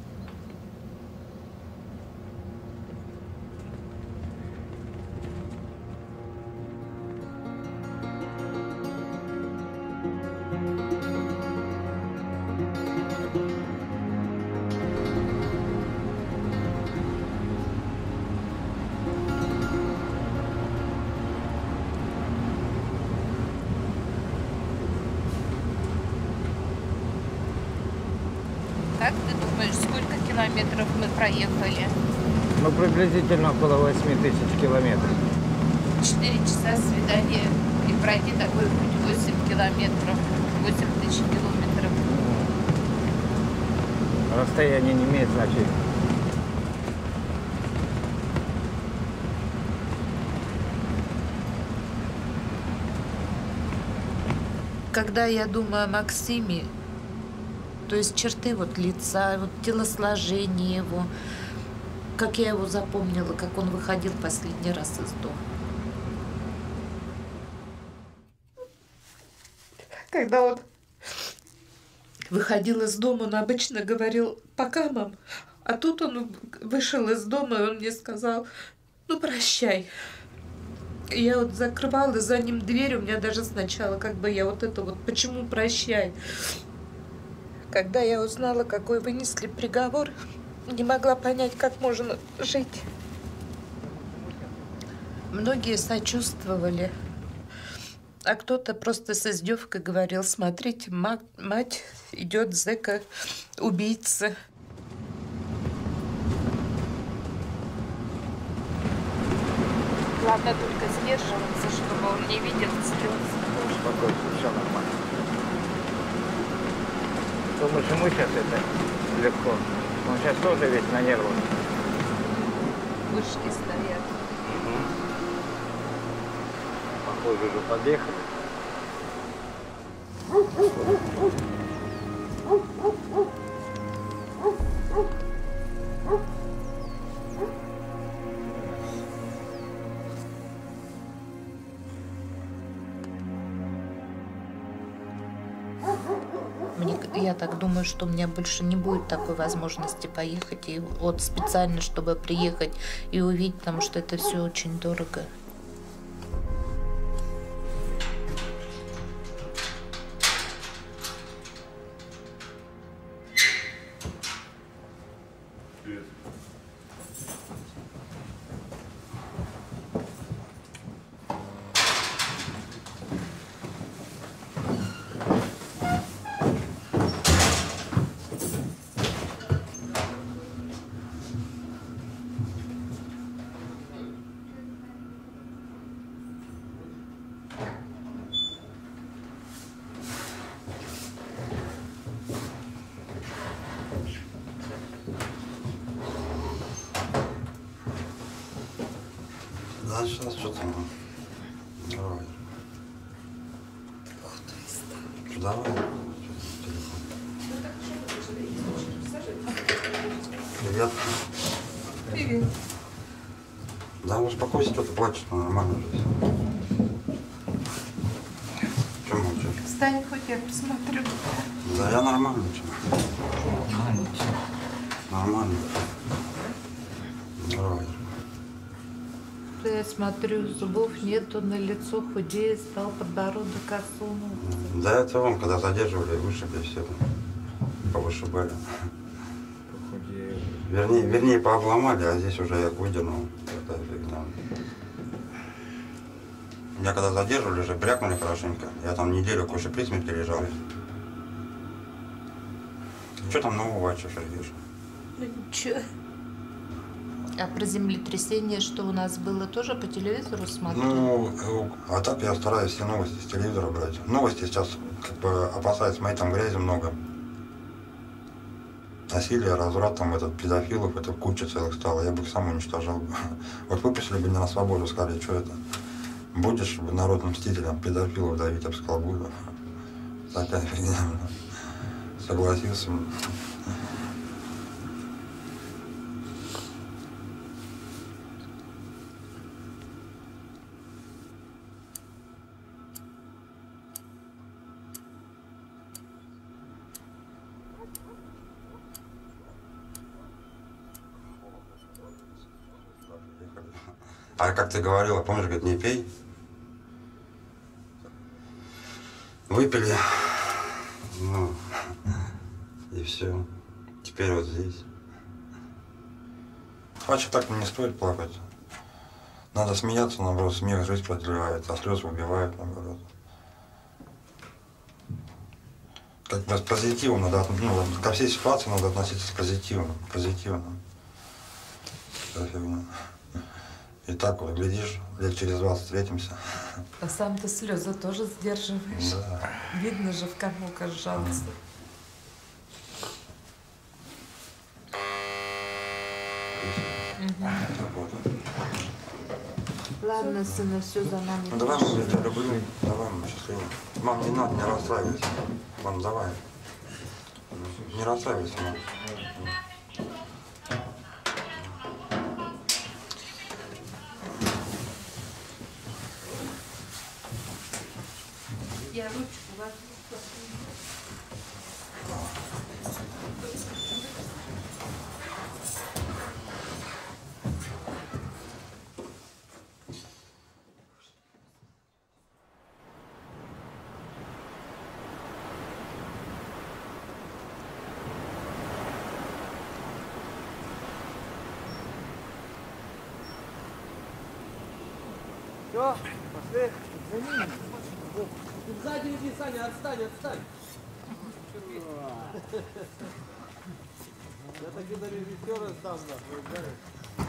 Speaker 13: Как ты думаешь, сколько километров мы проехали?
Speaker 20: Ну, приблизительно около 8000 километров.
Speaker 13: 4 часа свидания и пройти такой путь 8 километров, 8000 километров.
Speaker 20: Расстояние не имеет значения.
Speaker 13: Когда я думаю о Максиме, то есть черты вот лица, вот телосложение его, как я его запомнила, как он выходил последний раз из дома. Когда он выходил из дома, он обычно говорил «пока, мам». А тут он вышел из дома, и он мне сказал «ну, прощай». И я вот закрывала за ним дверь, у меня даже сначала как бы я вот это вот «почему прощай?». Когда я узнала, какой вынесли приговор, не могла понять, как можно жить. Многие сочувствовали, а кто-то просто с издевкой говорил: смотрите, мать идет зэка, убийца. Главное только сдерживаться, чтобы он не видел слез.
Speaker 20: Успокойся, все нормально. Думаешь, ему сейчас это легко? Он сейчас тоже весь на нервах.
Speaker 13: Вышки стоят.
Speaker 20: Похоже, уже подъехали.
Speaker 13: Я так думаю, что у меня больше не будет такой возможности поехать и вот специально, чтобы приехать и увидеть, потому что это все очень дорого.
Speaker 1: Да, сейчас что там? Давай. Давай. Привет.
Speaker 13: Привет.
Speaker 1: Да, успокойся, что ты плачешь, нормально же. Че молчишь?
Speaker 13: Встань, хоть я посмотрю.
Speaker 1: Да, я нормально, что? Нормально. Давай.
Speaker 13: Я смотрю, зубов нету, на лицо худее стал, подбородок осунулся.
Speaker 1: Да, это вам, когда задерживали, вышибли все, повышибали. Вернее, пообломали, а здесь уже я выдернул. Это фигня. Меня когда задерживали, уже брякнули хорошенько. Я там неделю кое-что при смерти лежал. Что там нового, что видишь?
Speaker 13: Ну ничего. А про землетрясение, что у нас было, тоже по телевизору смотрели?
Speaker 1: Ну, а так я стараюсь все новости с телевизора брать. Новости сейчас как бы опасаюсь смотреть, там грязи много. Насилие, разврат, там этот, педофилов, это куча целых стало, я бы их сам уничтожал. Вот выпустили бы меня на свободу, сказали, что это, будешь народным мстителем педофилов давить, я бы сказал, буду. Такая фигня. Согласился. А как ты говорила, помнишь, говорит, не пей. Выпили, ну, и все. Теперь вот здесь. Вообще так не стоит плакать. Надо смеяться, наоборот, смех жизнь продлевает, а слезы убивают, наоборот. Как бы с позитивом надо, ну, ко всей ситуации надо относиться с позитивом, позитивно. И так вот, глядишь, лет через 20 встретимся.
Speaker 13: А сам ты слезы тоже сдерживаешь.
Speaker 1: Да.
Speaker 13: Видно же, в кому сжался. Ладно, сына, все за нами.
Speaker 1: Ну давай, мам, я тебя люблю. Давай, мам, счастливо. Мам, не надо, не расстраивайся. Мам, давай. Не расстраивайся, мам.
Speaker 13: Я ручку возьму.
Speaker 5: Все, пошли. За ним. Ты сзади иди, Саня, отстань, отстань. Я таки на режиссера сам нахуй, да?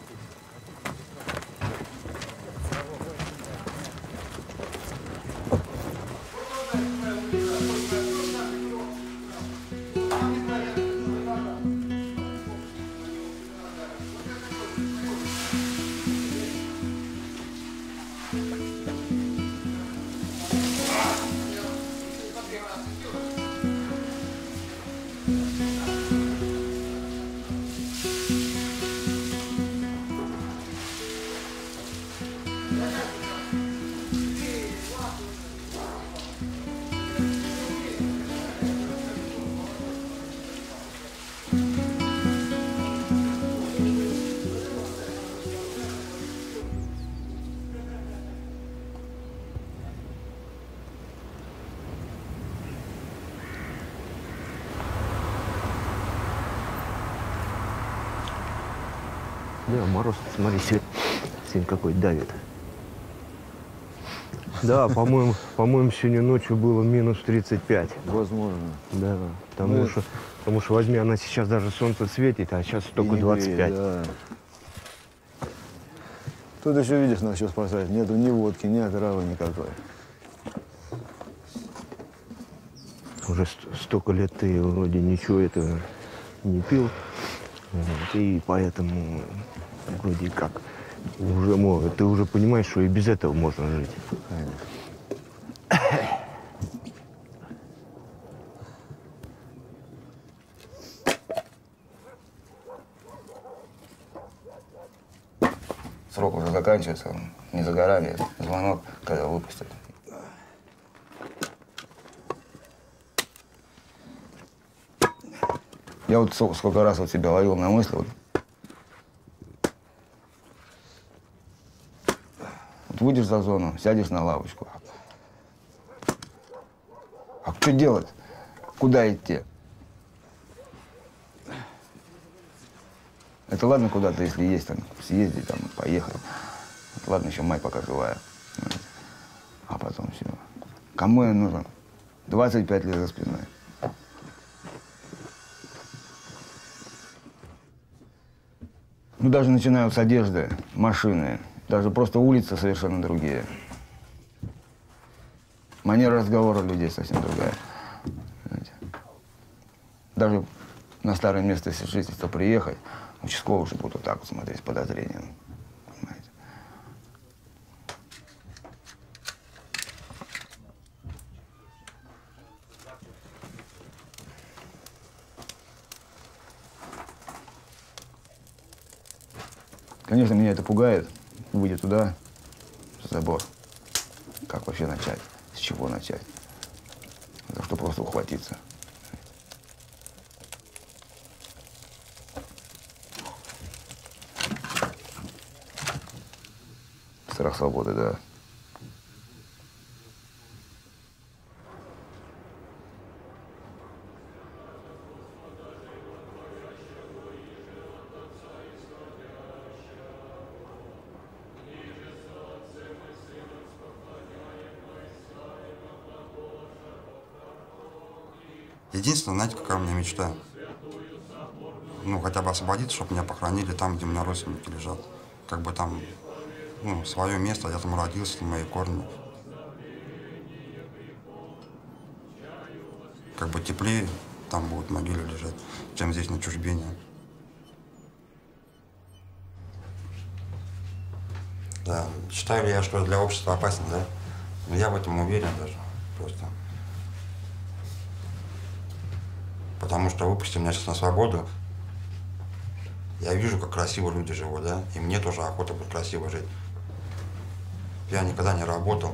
Speaker 21: Да, мороз, смотри, сегодня какой давит. Да, по-моему, сегодня ночью было минус 35.
Speaker 19: Возможно.
Speaker 21: Да, потому что возьми, она сейчас даже солнце светит, а сейчас только 25.
Speaker 19: Да. Тут еще, видишь, нас сейчас спасает. Нету ни водки, ни отравы никакой.
Speaker 21: Уже столько лет ты вроде ничего этого не пил. Вот, и поэтому вроде как уже ты уже понимаешь, что и без этого можно жить.
Speaker 19: Срок уже заканчивается, не за горами, звонок, когда выпустят. Я вот сколько раз вот себя ловил на мысли, вот выйдешь за зону, сядешь на лавочку. А что делать? Куда идти? Это ладно куда-то, если есть там, съездить, там, поехать. Это ладно, еще май пока живая. А потом все. Кому я нужен? 25 лет за спиной. Ну, даже начинают с одежды, машины, даже просто улицы совершенно другие. Манера разговора людей совсем другая. Знаете. Даже на старое место жительства приехать, участковый уже будут вот так вот смотреть с подозрением. Понимаете. Конечно, меня это пугает. Выйдя туда, за забор. Как вообще начать? С чего начать? За что просто ухватиться? Страх свободы, да.
Speaker 1: Единственное, знаете, какая у меня мечта? Ну, хотя бы освободиться, чтобы меня похоронили там, где у меня родственники лежат. Как бы там, ну, свое место, я там родился, там мои корни. Как бы теплее там будет могила лежать, чем здесь на чужбине. Да, считаю ли я, что для общества опасно, да? Но я в этом уверен даже, просто. Потому что выпусти меня сейчас на свободу, я вижу, как красиво люди живут, да, и мне тоже охота будет красиво жить. Я никогда не работал,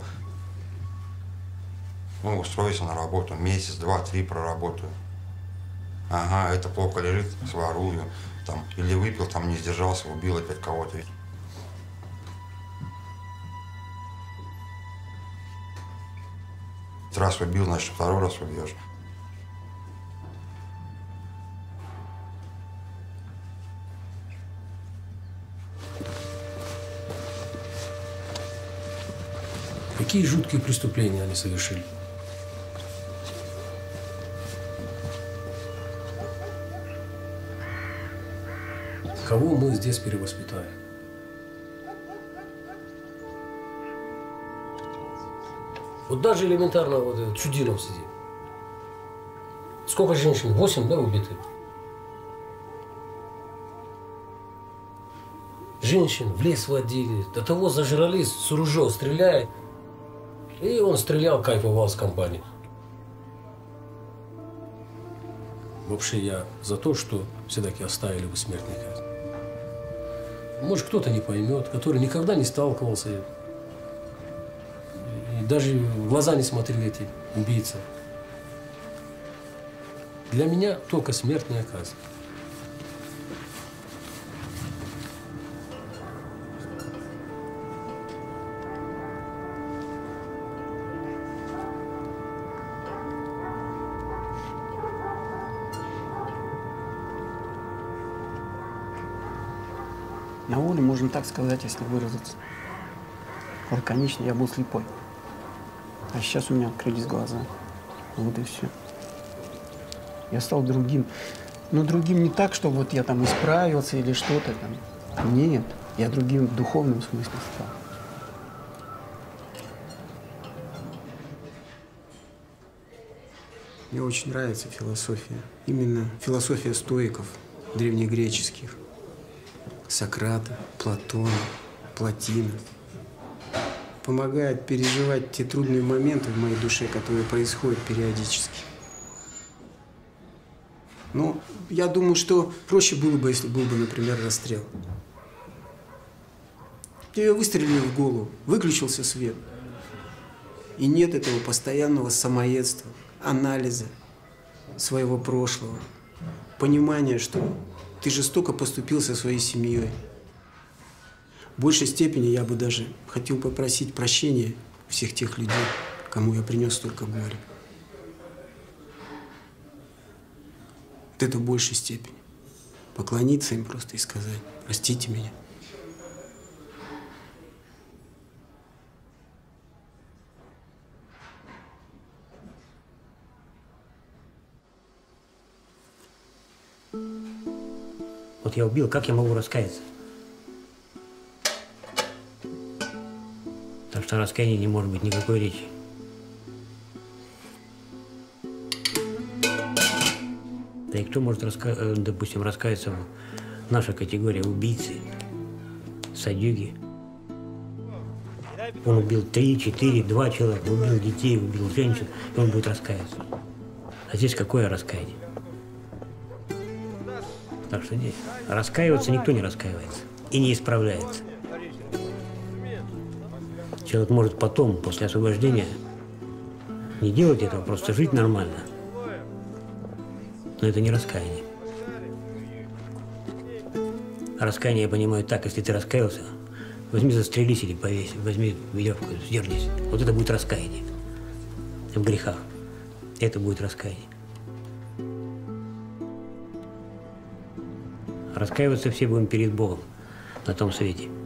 Speaker 1: ну, устроился на работу, месяц, два, три проработаю. Ага, это плохо лежит, сворую, там, или выпил, там, не сдержался, убил опять кого-то. Раз убил, значит, второй раз убьешь.
Speaker 5: Какие жуткие преступления они совершили? Кого мы здесь перевоспитаем? Вот даже элементарно вот Чудинов сидит. Сколько женщин? 8, да, убиты? Женщин в лес водили, до того зажрались, с ружья стреляет. И он стрелял, кайфовал с компанией. Вообще я за то, что все-таки оставили бы смертную казнь. Может, кто-то не поймет, который никогда не сталкивался. И даже в глаза не смотрели эти убийцы. Для меня только смертная казнь.
Speaker 3: На воле, можно так сказать, если выразиться. Лаконично, я был слепой. А сейчас у меня открылись глаза. Вот и все. Я стал другим. Но другим не так, что вот я там исправился или что-то там. Нет, я другим в духовном смысле стал. Мне очень нравится философия. Именно философия стоиков, древнегреческих. Сократа, Платона, Плотина. Помогает переживать те трудные моменты в моей душе, которые происходят периодически. Но я думаю, что проще было бы, если был бы, например, расстрел. Тебе выстрелили в голову, выключился свет. И нет этого постоянного самоедства, анализа своего прошлого, понимания, что ты жестоко поступил со своей семьей. В большей степени я бы даже хотел попросить прощения всех тех людей, кому я принес столько горя. Вот это в большей степени. Поклониться им просто и сказать: простите меня.
Speaker 9: Вот я убил, как я могу раскаяться? о раскаянии не может быть никакой речи. Да и кто может, допустим, раскаяться в нашей категории убийцы, садюги? Он убил 3, 4, 2 человека, убил детей, убил женщин, и он будет раскаяться. А здесь какое раскаяние? Так что здесь раскаиваться никто не раскаивается и не исправляется. Человек может потом, после освобождения, не делать этого, просто жить нормально. Но это не раскаяние. А раскаяние я понимаю так, если ты раскаялся, возьми застрелись или повесь, возьми веревку, сдернись. Вот это будет раскаяние. В грехах. Это будет раскаяние. Раскаиваться все будем перед Богом на том свете.